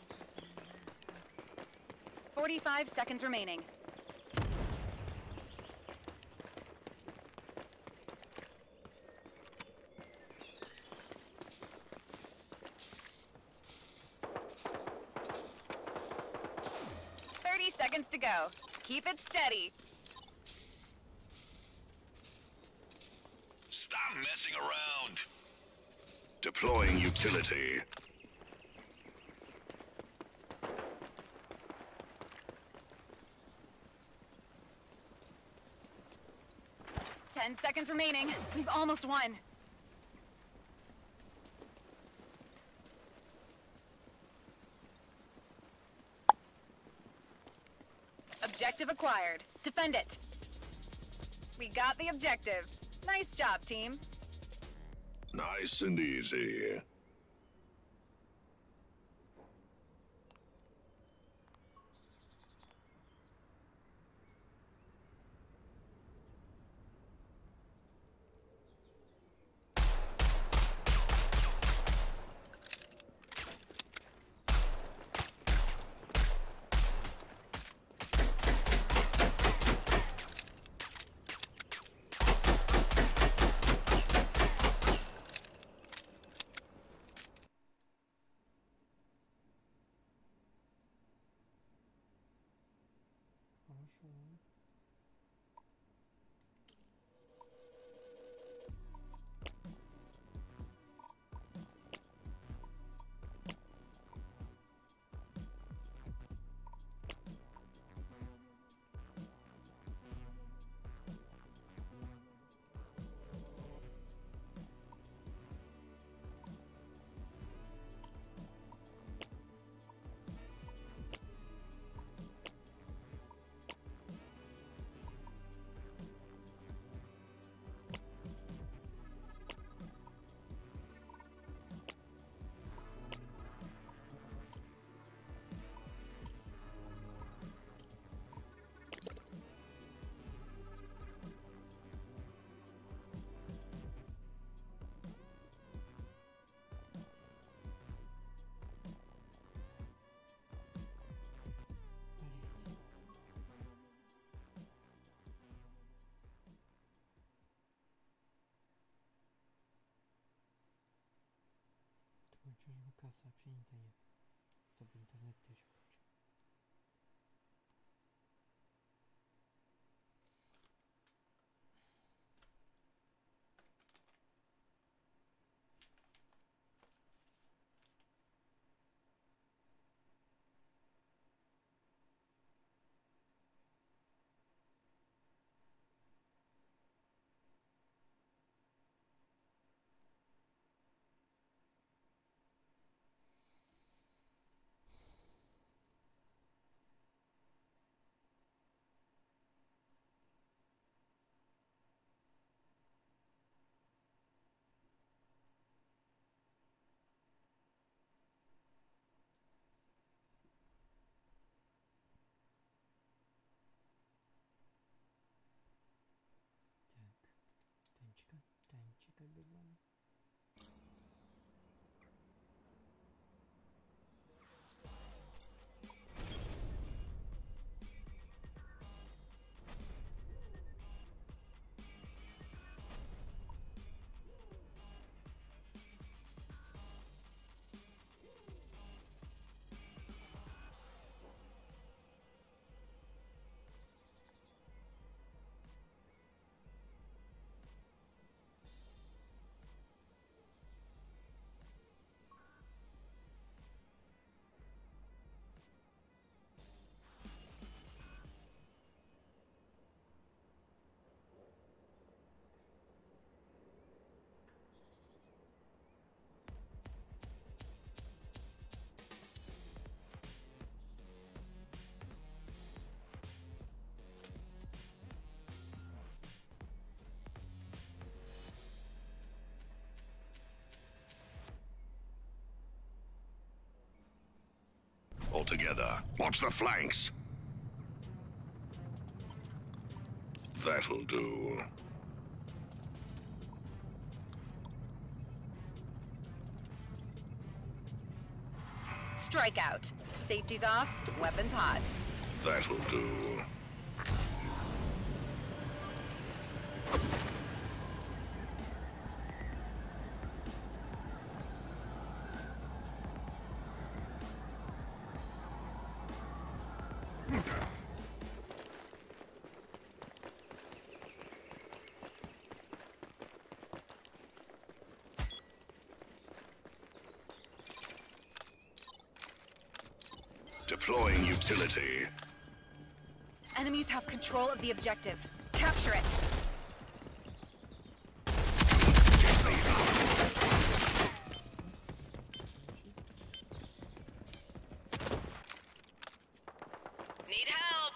Forty-five seconds remaining. seconds to go. Keep it steady. Stop messing around. Deploying utility. Ten seconds remaining. We've almost won. Objective acquired. Defend it. We got the objective. Nice job, team. Nice and easy. Хорошо. Думаю, что же ВК сообщений-то нет, чтобы интернет-то еще включил. Так, танчика, танчика берем. All together. Watch the flanks. That'll do. Strikeout. Safety's off, weapons hot. That'll do. Deploying utility. Enemies have control of the objective. Capture it. Need help.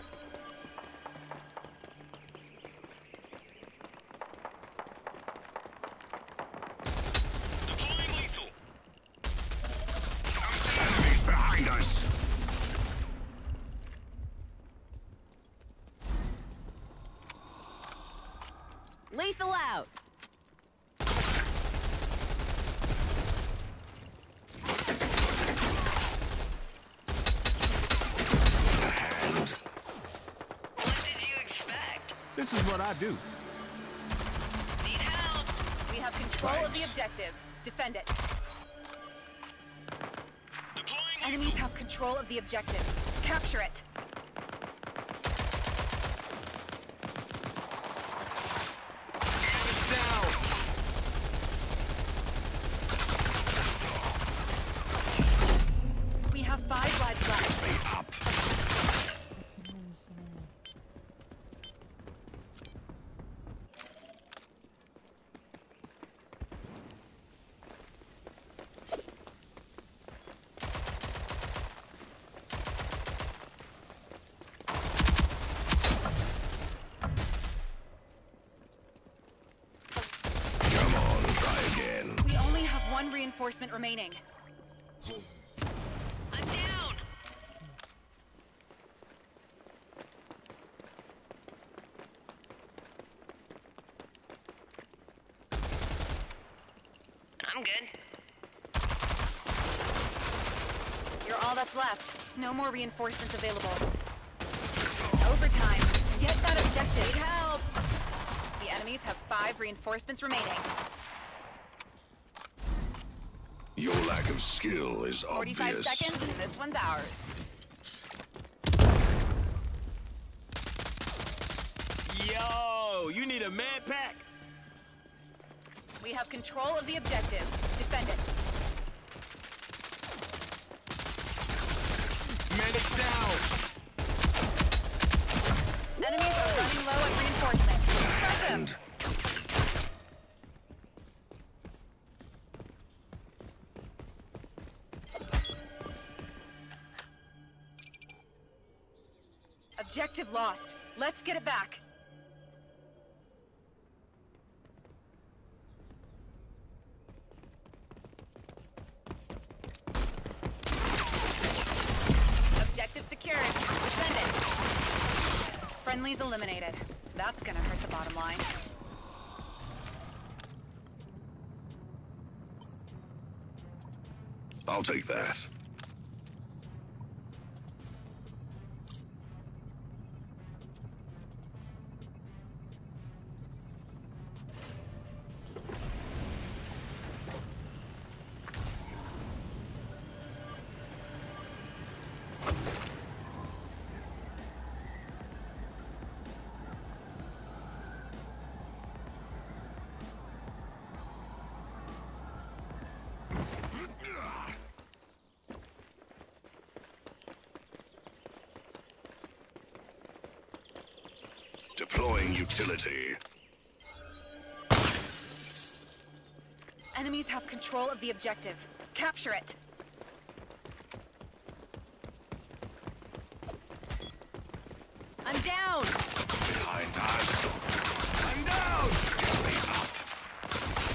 Deploying lethal. Enemies behind us. Lethal out. And What did you expect? this is what I do. Need help. We have control of the Thanks. objective. Defend it. Deploying Enemies lethal. have control of the objective. Capture it. Down. We have five lives left. Me up. Come on, try again. We only have one reinforcement remaining. I'm down. I'm good. You're all that's left. No more reinforcements available. Overtime. Get that objective. Need help. The enemies have five reinforcements remaining. Your lack of skill is forty-five obvious. seconds, and this one's ours. Yo, you need a med pack? We have control of the objective. Defend it. Medic down. Enemies are running low on reinforcements. Crush them. And Objective lost. Let's get it back. Objective secured. Defend it. Friendlies eliminated. That's gonna hurt the bottom line. I'll take that. Deploying utility. Enemies have control of the objective. Capture it. I'm down. Behind us. I'm down. Get me up.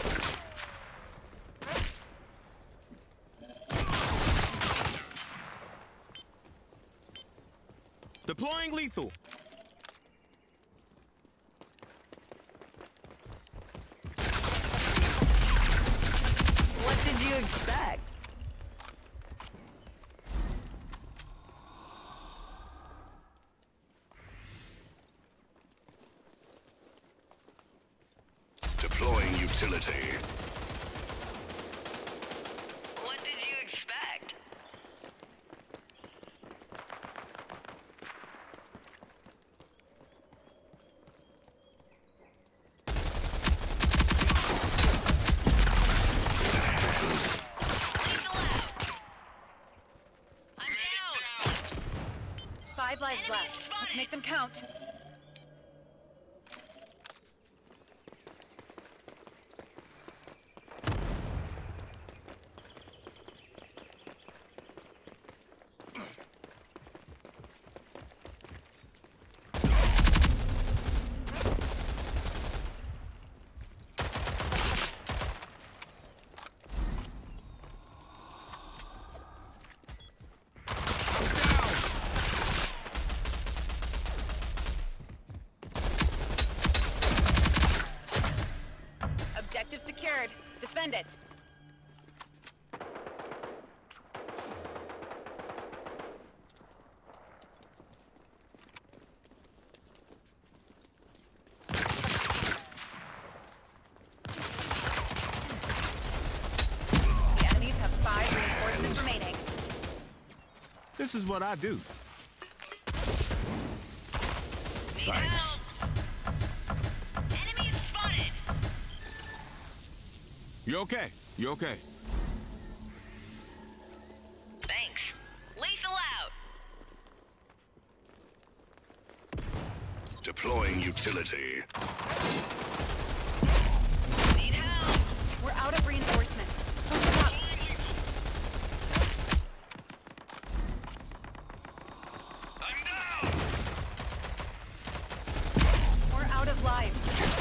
Deploying lethal. What did you expect? Deploying utility. What did you expect? Lethal out. I'm down. five lives Enemy left. Let's spotted. make them count. Objective secured. Defend it. The enemies have five reinforcements remaining. This is what I do. Need help. Enemies spotted. You okay? You okay? Thanks. Lethal out. Deploying utility. Need help. We're out of reinforcements. Hook them up. I'm down! We're out of lives.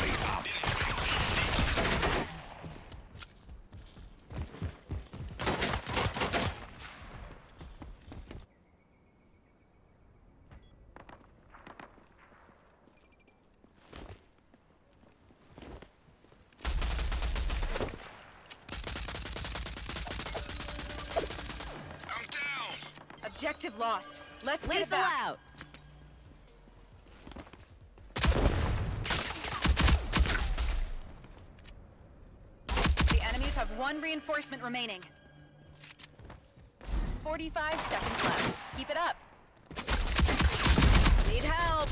I'm down! Objective lost. Let's get it Lethal back. out. The enemies have one reinforcement remaining. forty-five seconds left. Keep it up. Need help.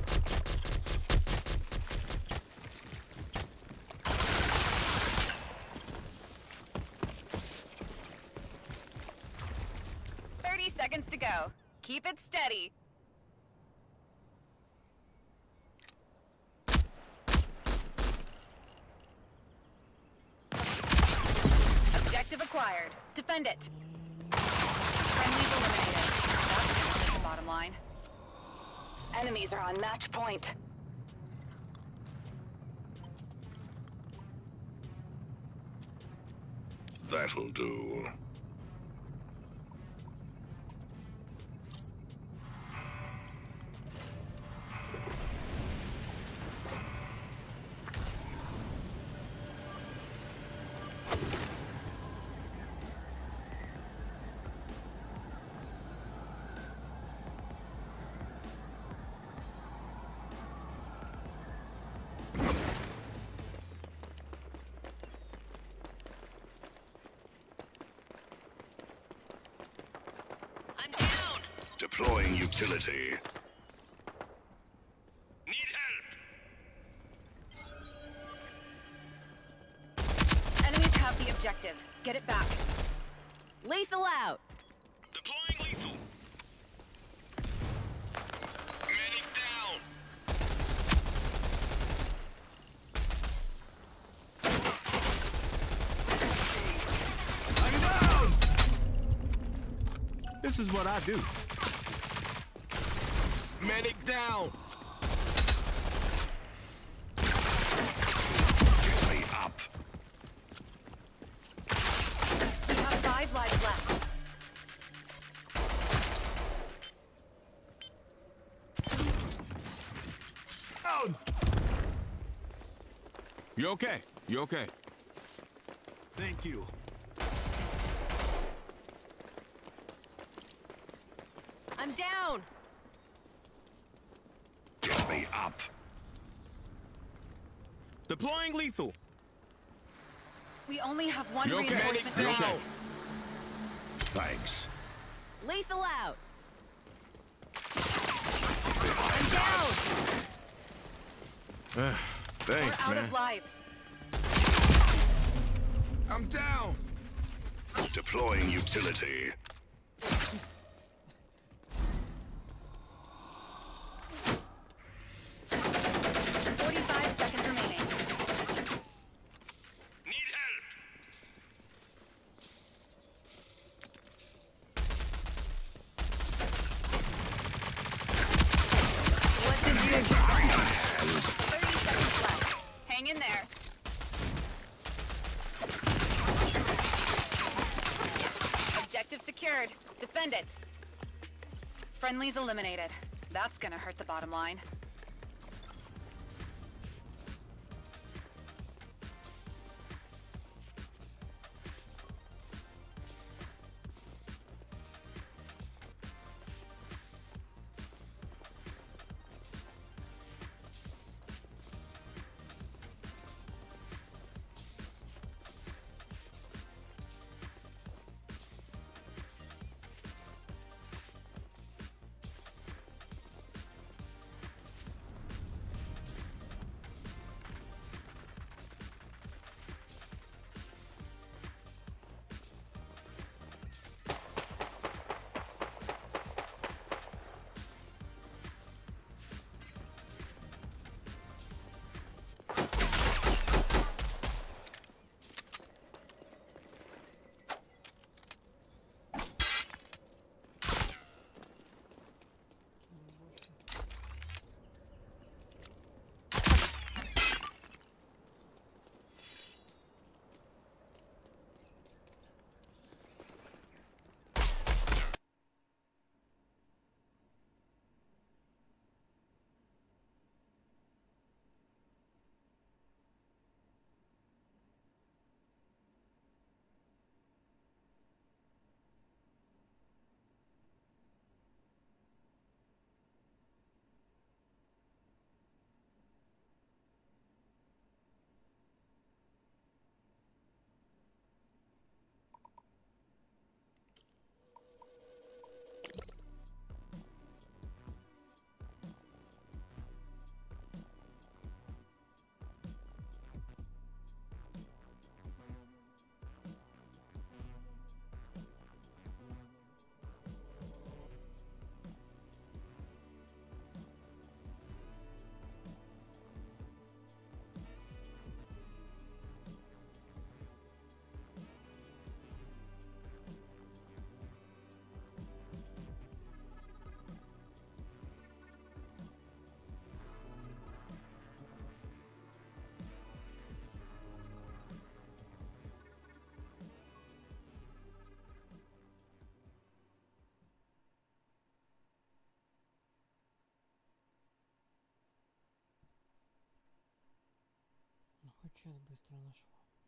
thirty seconds to go. Keep it steady. Objective acquired. Defend it. Friendlies eliminated. That's the bottom line. Enemies are on match point. That'll do. I'm down. Deploying utility. Need help! Enemies have the objective. Get it back. Lethal out. Deploying lethal! Medic down! I'm down! This is what I do. Medic down! Get me up. We have five lives left. Down! You okay? You okay? Thank you. I'm down. Get me up. Deploying lethal! We only have one You okay? reinforcement You remaining. okay? Thanks. Lethal out. Behind us. We're Thanks, out man. of lives. I'm down! Deploying utility. acquired. Defend it. Friendlies eliminated. That's gonna hurt the bottom line. Ну хоть сейчас быстро нашла.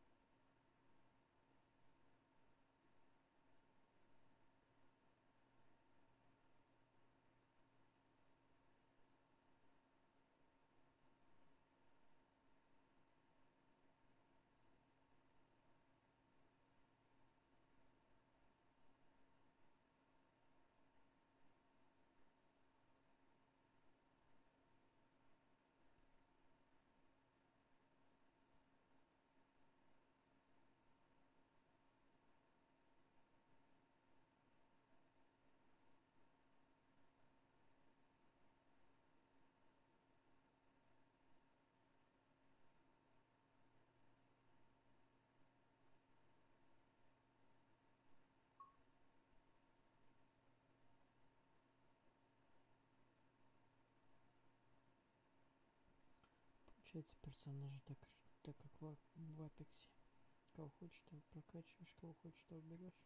Получается персонажи так, так как в, в Апексе. Кого хочешь, того прокачиваешь, кого хочешь, того берешь.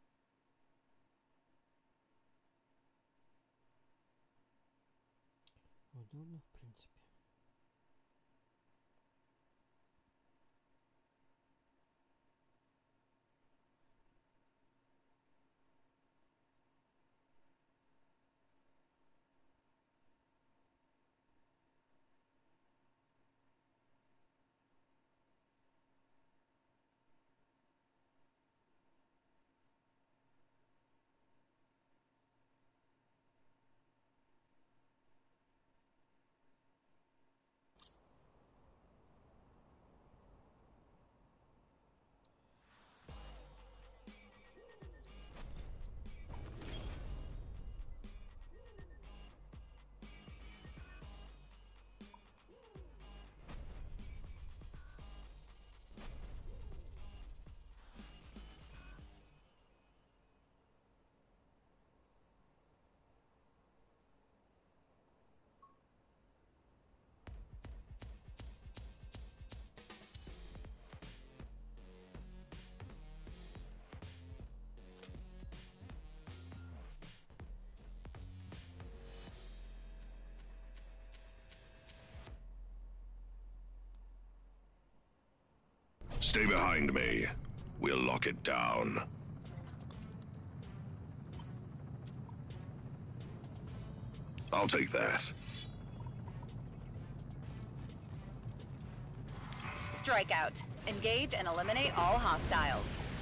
Удобно, в принципе. Stay behind me. We'll lock it down. I'll take that. Strikeout. Engage and eliminate all hostiles.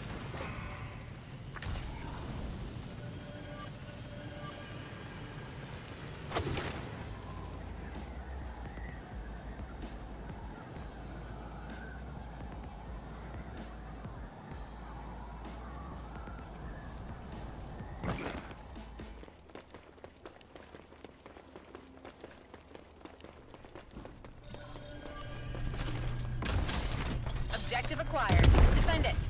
Objective acquired. Defend it.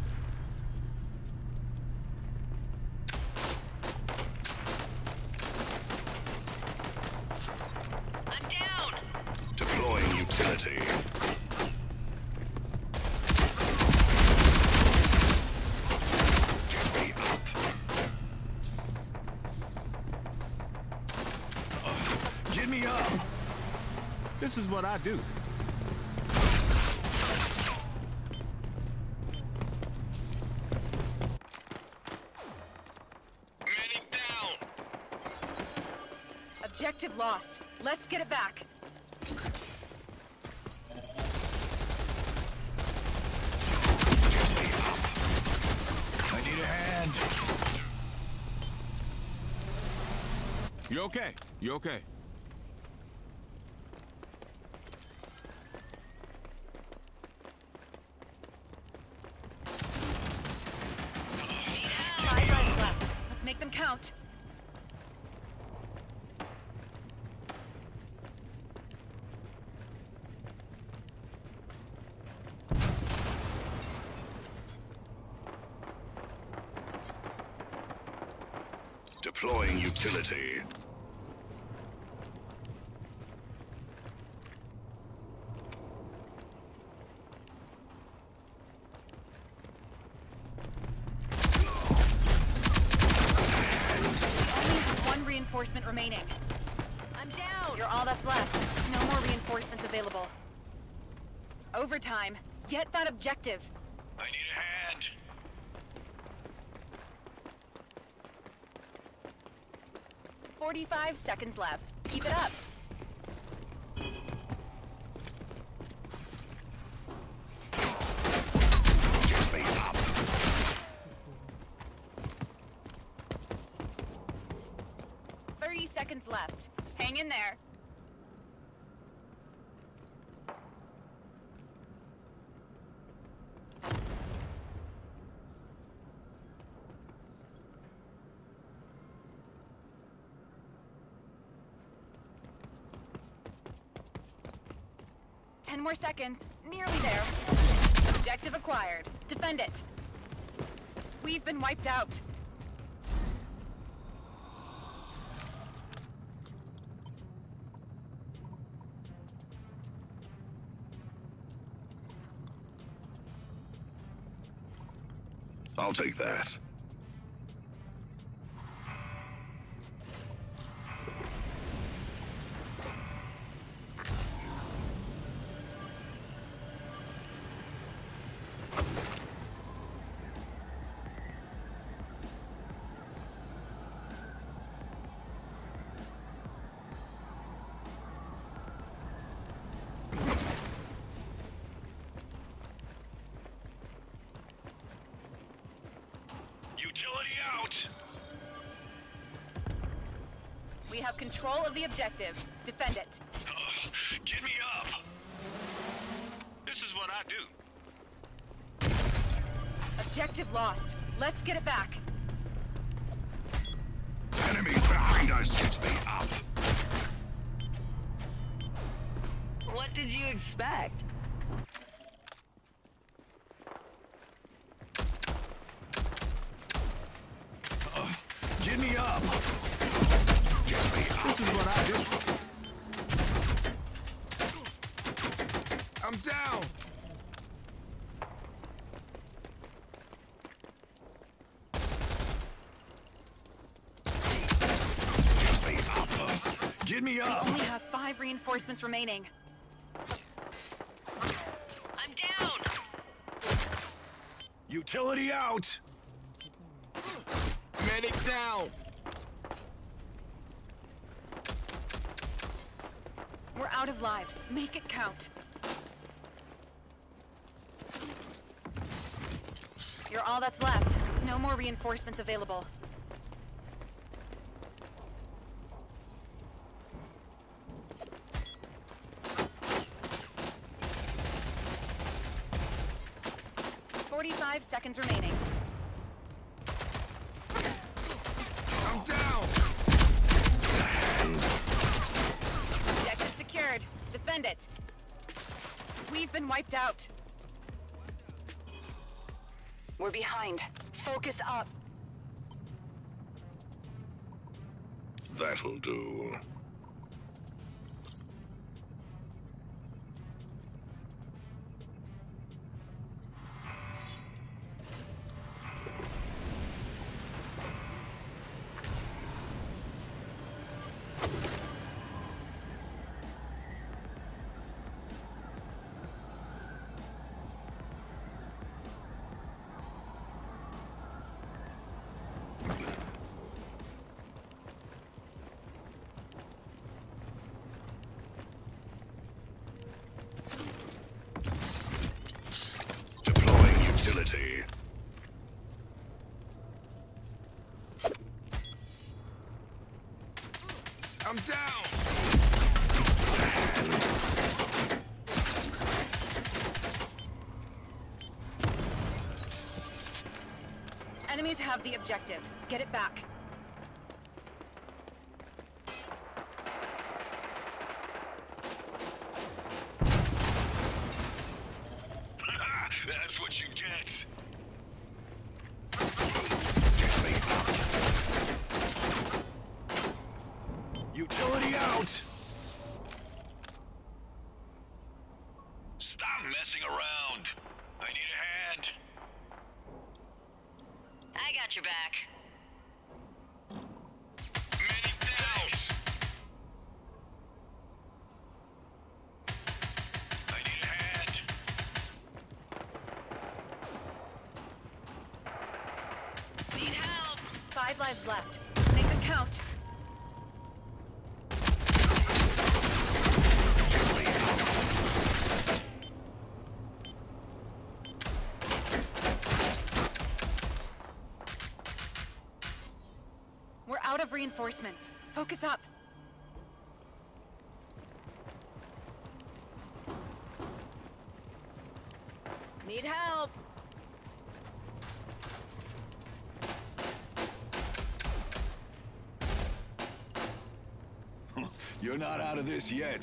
I'm down. Deploying utility. Get me up. Uh, get me up. This is what I do. Manning down. Objective lost. Let's get it back. Get me up. I need a hand. You okay? You okay? Five lives left. Let's make them count. Deploying utility. Only have one reinforcement remaining. I'm down. You're all that's left. No more reinforcements available. Overtime. Get that objective. I need a hand. forty-five seconds left. Keep it up. Get me up. thirty seconds left. Hang in there. Ten more seconds. Nearly there. Objective acquired. Defend it. We've been wiped out. I'll take that. Utility out. We have control of the objective. Defend it. Uh, get me up. This is what I do. Objective lost. Let's get it back. Enemies behind us. Get me up. What did you expect? Get me up. Get me up. This is what I do. I'm down. Get me up. Get me We up. only have five reinforcements remaining. I'm down. Utility out! Medic down! We're out of lives. Make it count. You're all that's left. No more reinforcements available. Forty-five seconds remaining. I'm down! Objective secured. Defend it. We've been wiped out. We're behind. Focus up. That'll do. Utility. I'm down! Enemies have the objective. Get it back. That's what you get. Utility out! Stop messing around. I need a hand. I got your back. Medic down. I need a hand. Need help. Five lives left. Make them count. We're out of reinforcements. Focus up. Need help. You're not out of this yet.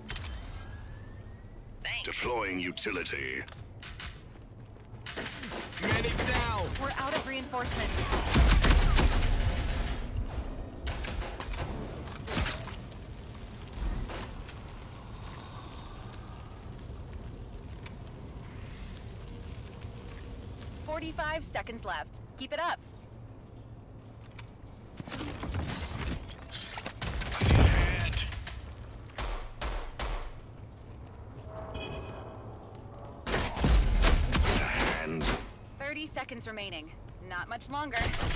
Thanks. Deploying utility. Medic down! We're out of reinforcements. Forty-five seconds left. Keep it up. I need a hand. Hand. Thirty seconds remaining. Not much longer.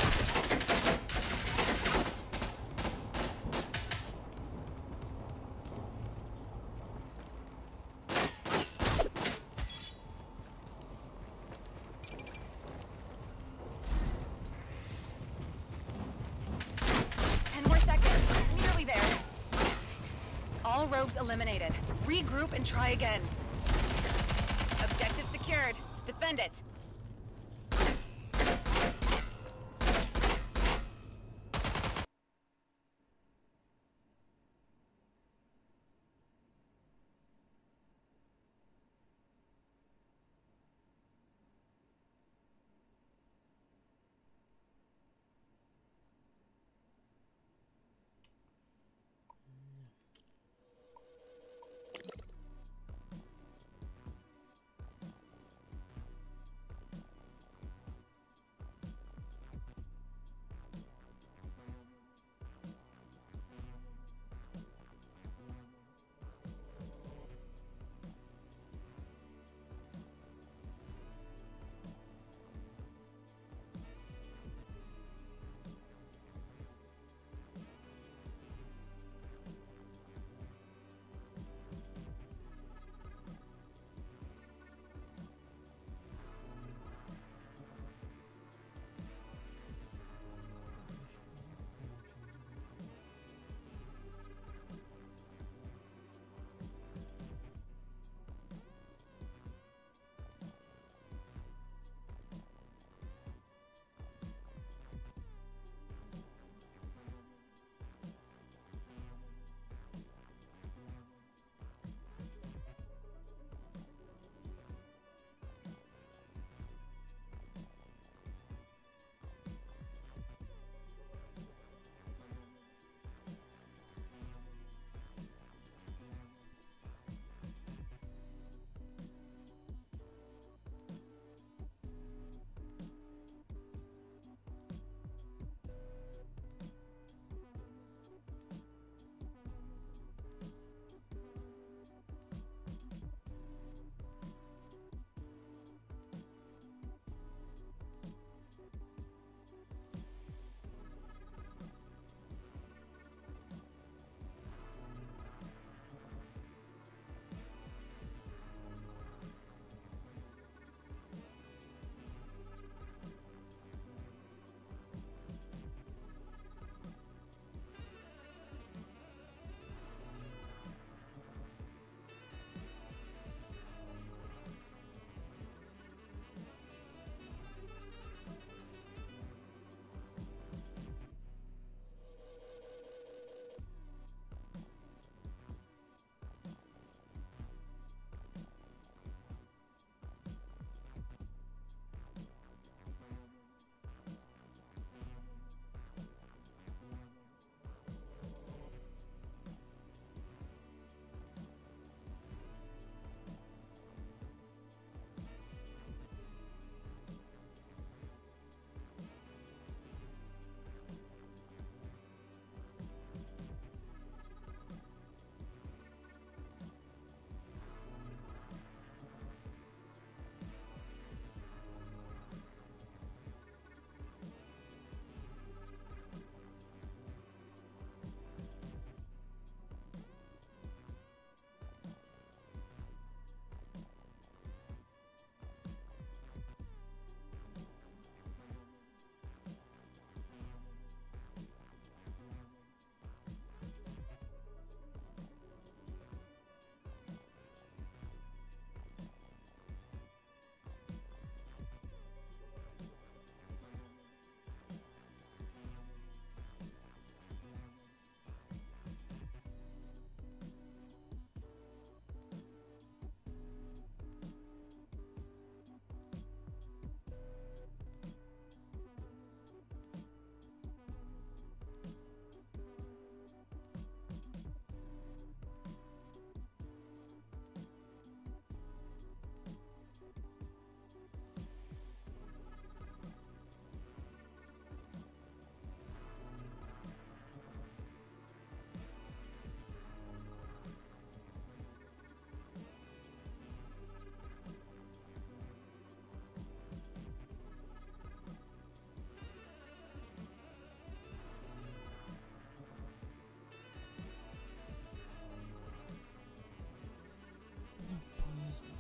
Ten more seconds. Nearly there. All rogues eliminated. Regroup and try again. Objective secured. Defend it.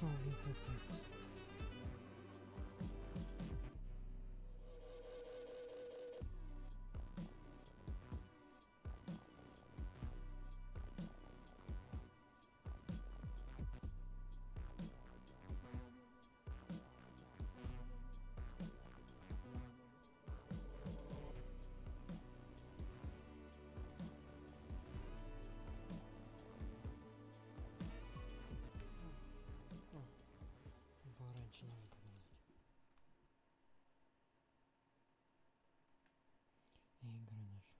Холодный капец. Его раньше надо поменять. И игра нашлась.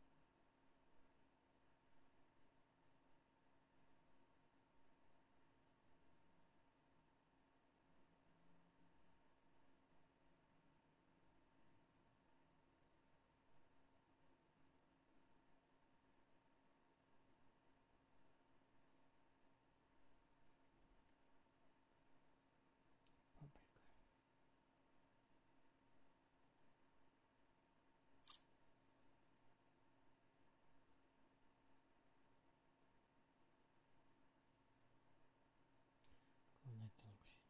Паприка. Главное это лук взять.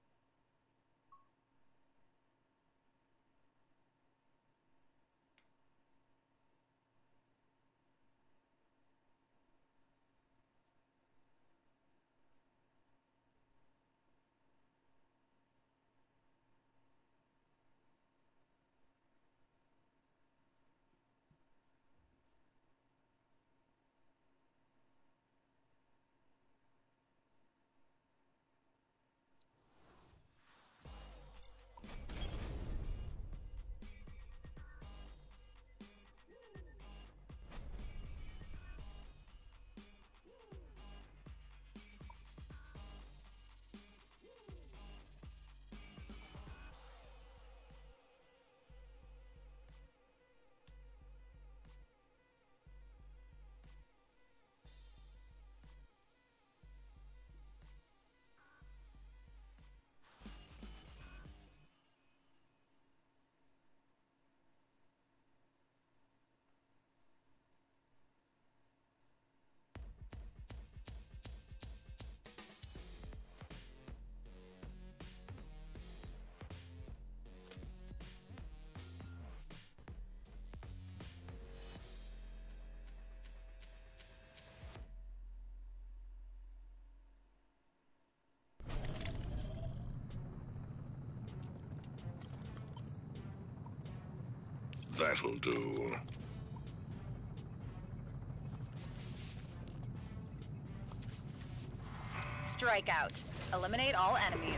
That'll do. Strikeout. Eliminate all enemies.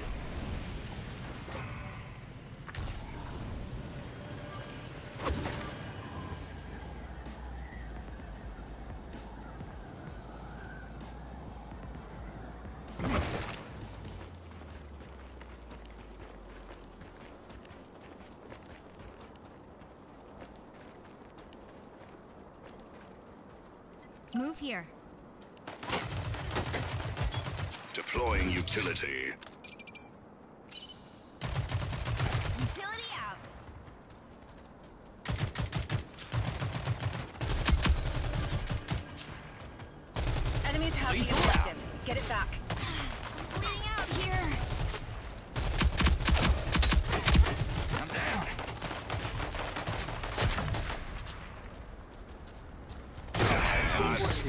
Move here. Deploying utility. Utility out. Enemies have the objective. Get it back. Bleeding out here. I'm down. Us.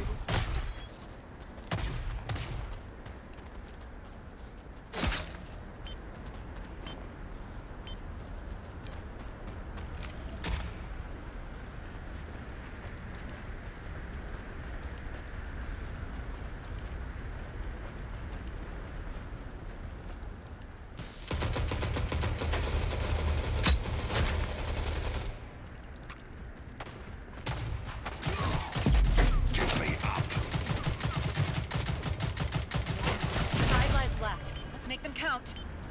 Get me up. Five lives left. Let's make them count.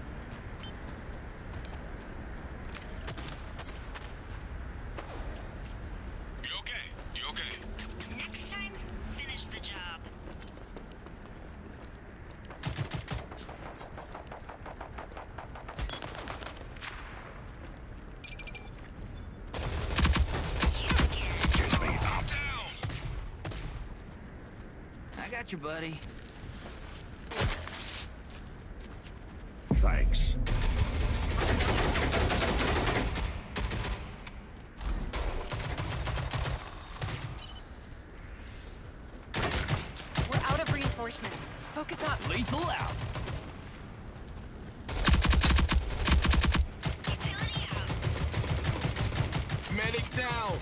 You okay? You okay? Next time, finish the job. Get me up. Down! I got you, buddy. thanks. We're out of reinforcements. Focus up. Lethal out. Utility out. Medic down.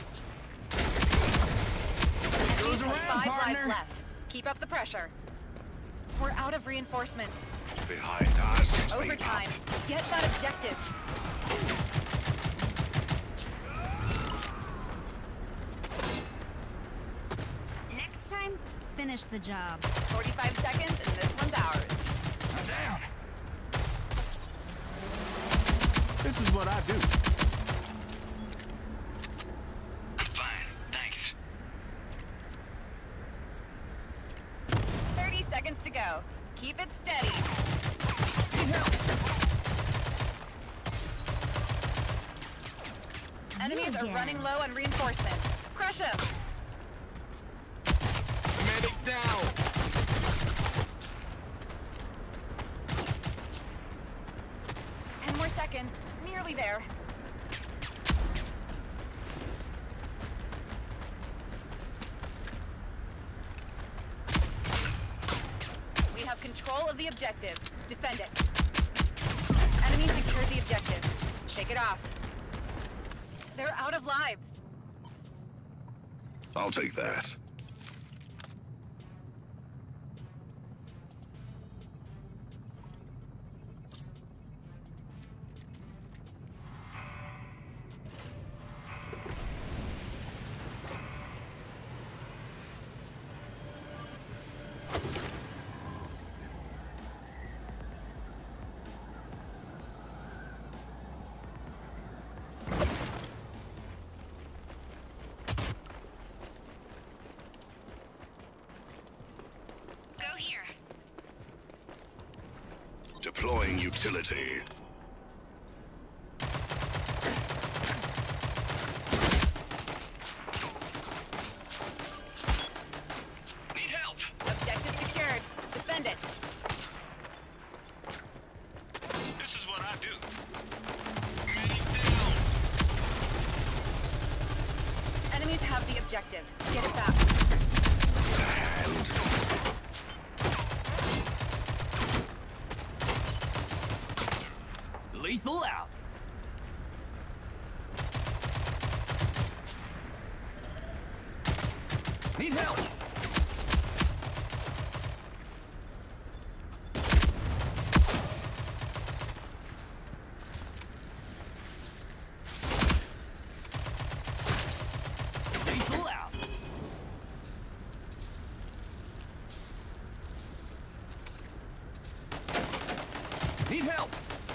Enemies with around, five partner. lives left. Keep up the pressure. We're out of reinforcements. Behind us. Overtime. Get that objective. Next time, finish the job. forty-five seconds, and this one's ours. I'm down. This is what I do. Fine, thanks. thirty seconds to go. Keep it steady. Need help. Enemies are again. running low on reinforcements. Crush them. Medic down. Ten more seconds. Nearly there. We have control of the objective. Defend it. Enemy secured the objective. Shake it off. They're out of lives. I'll take that. Go here. Deploying utility. Need help. Objective secured. Defend it. This is what I do. Medic down. Enemies have the objective. Get it back. Lethal out. Need help. Lethal out. Need help.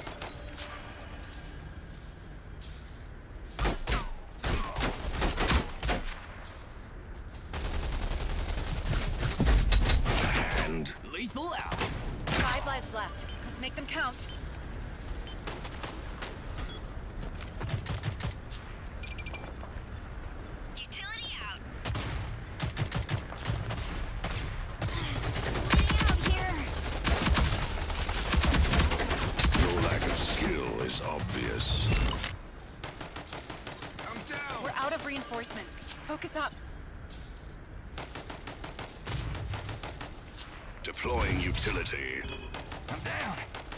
And Lethal out. Five lives left. Let's make them count. Utility out. Out here. your lack of skill is obvious. I'm down. We're out of reinforcements. Focus up. Deploying utility. I'm down.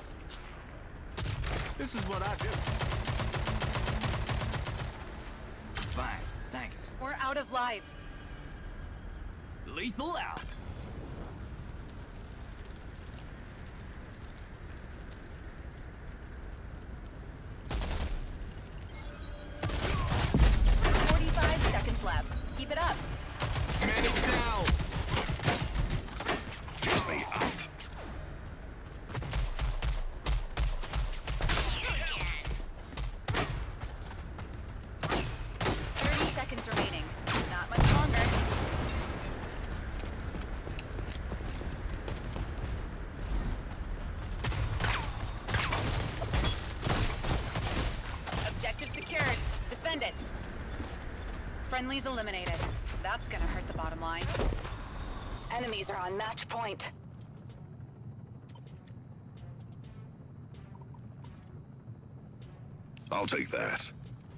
This is what I do. Fine, thanks. We're out of lives. Lethal out. forty-five seconds left. Keep it up. Medic down. Get me up. thirty seconds remaining. Not much longer. Objective secured. Defend it. Friendlies eliminated. That's gonna hurt the bottom line. Enemies are on match point. I'll take that.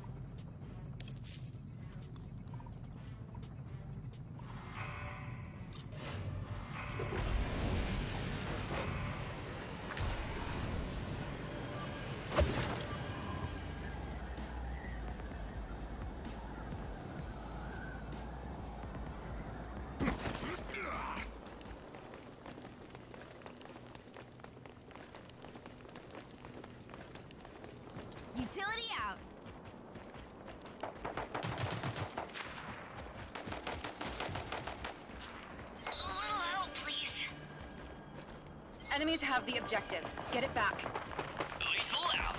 Utility out. A little help, please. Enemies have the objective. Get it back. Lethal out.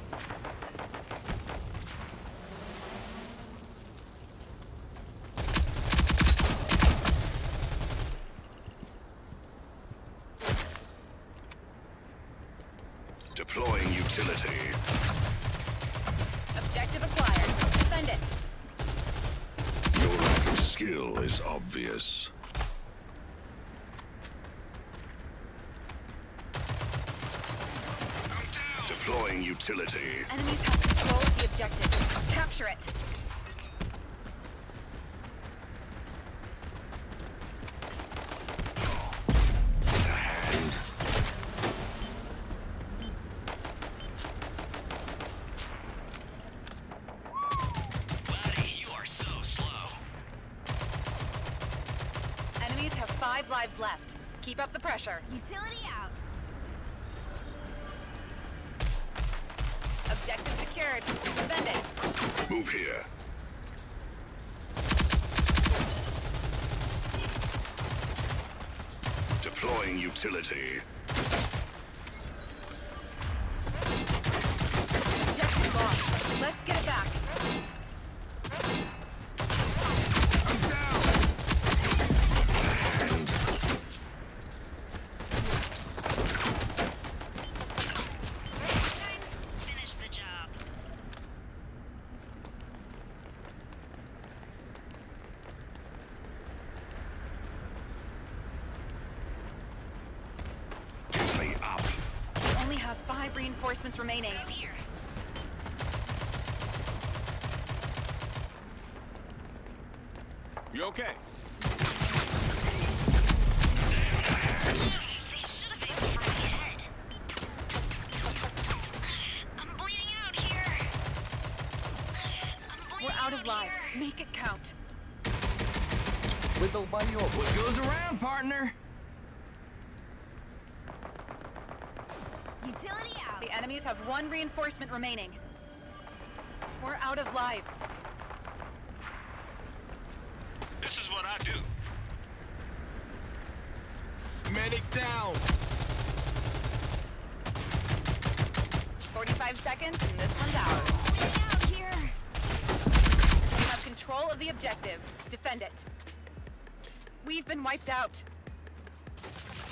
Deploying utility. Objective acquired. Defend it. Your lack of skill is obvious. Deploying utility. Enemies have control of the objective. Capture it. Hand. Buddy, you are so slow. Enemies have five lives left. Keep up the pressure. Utility out. Objective secured. Defend it. Move here. Deploying utility. Objective lost. Let's get it back. I'm down. Hand. Time. Finish the job. Get me up. We only have five reinforcements remaining. Go here. You okay? They should have aimed for my head. I'm bleeding out here. I'm bleeding We're out of lives. here. Make it count. What goes around, partner? Utility out. The enemies have one reinforcement remaining. We're out of lives. This is what I do. Medic down. forty-five seconds and this one's ours. Stay out here. We have control of the objective. Defend it. We've been wiped out.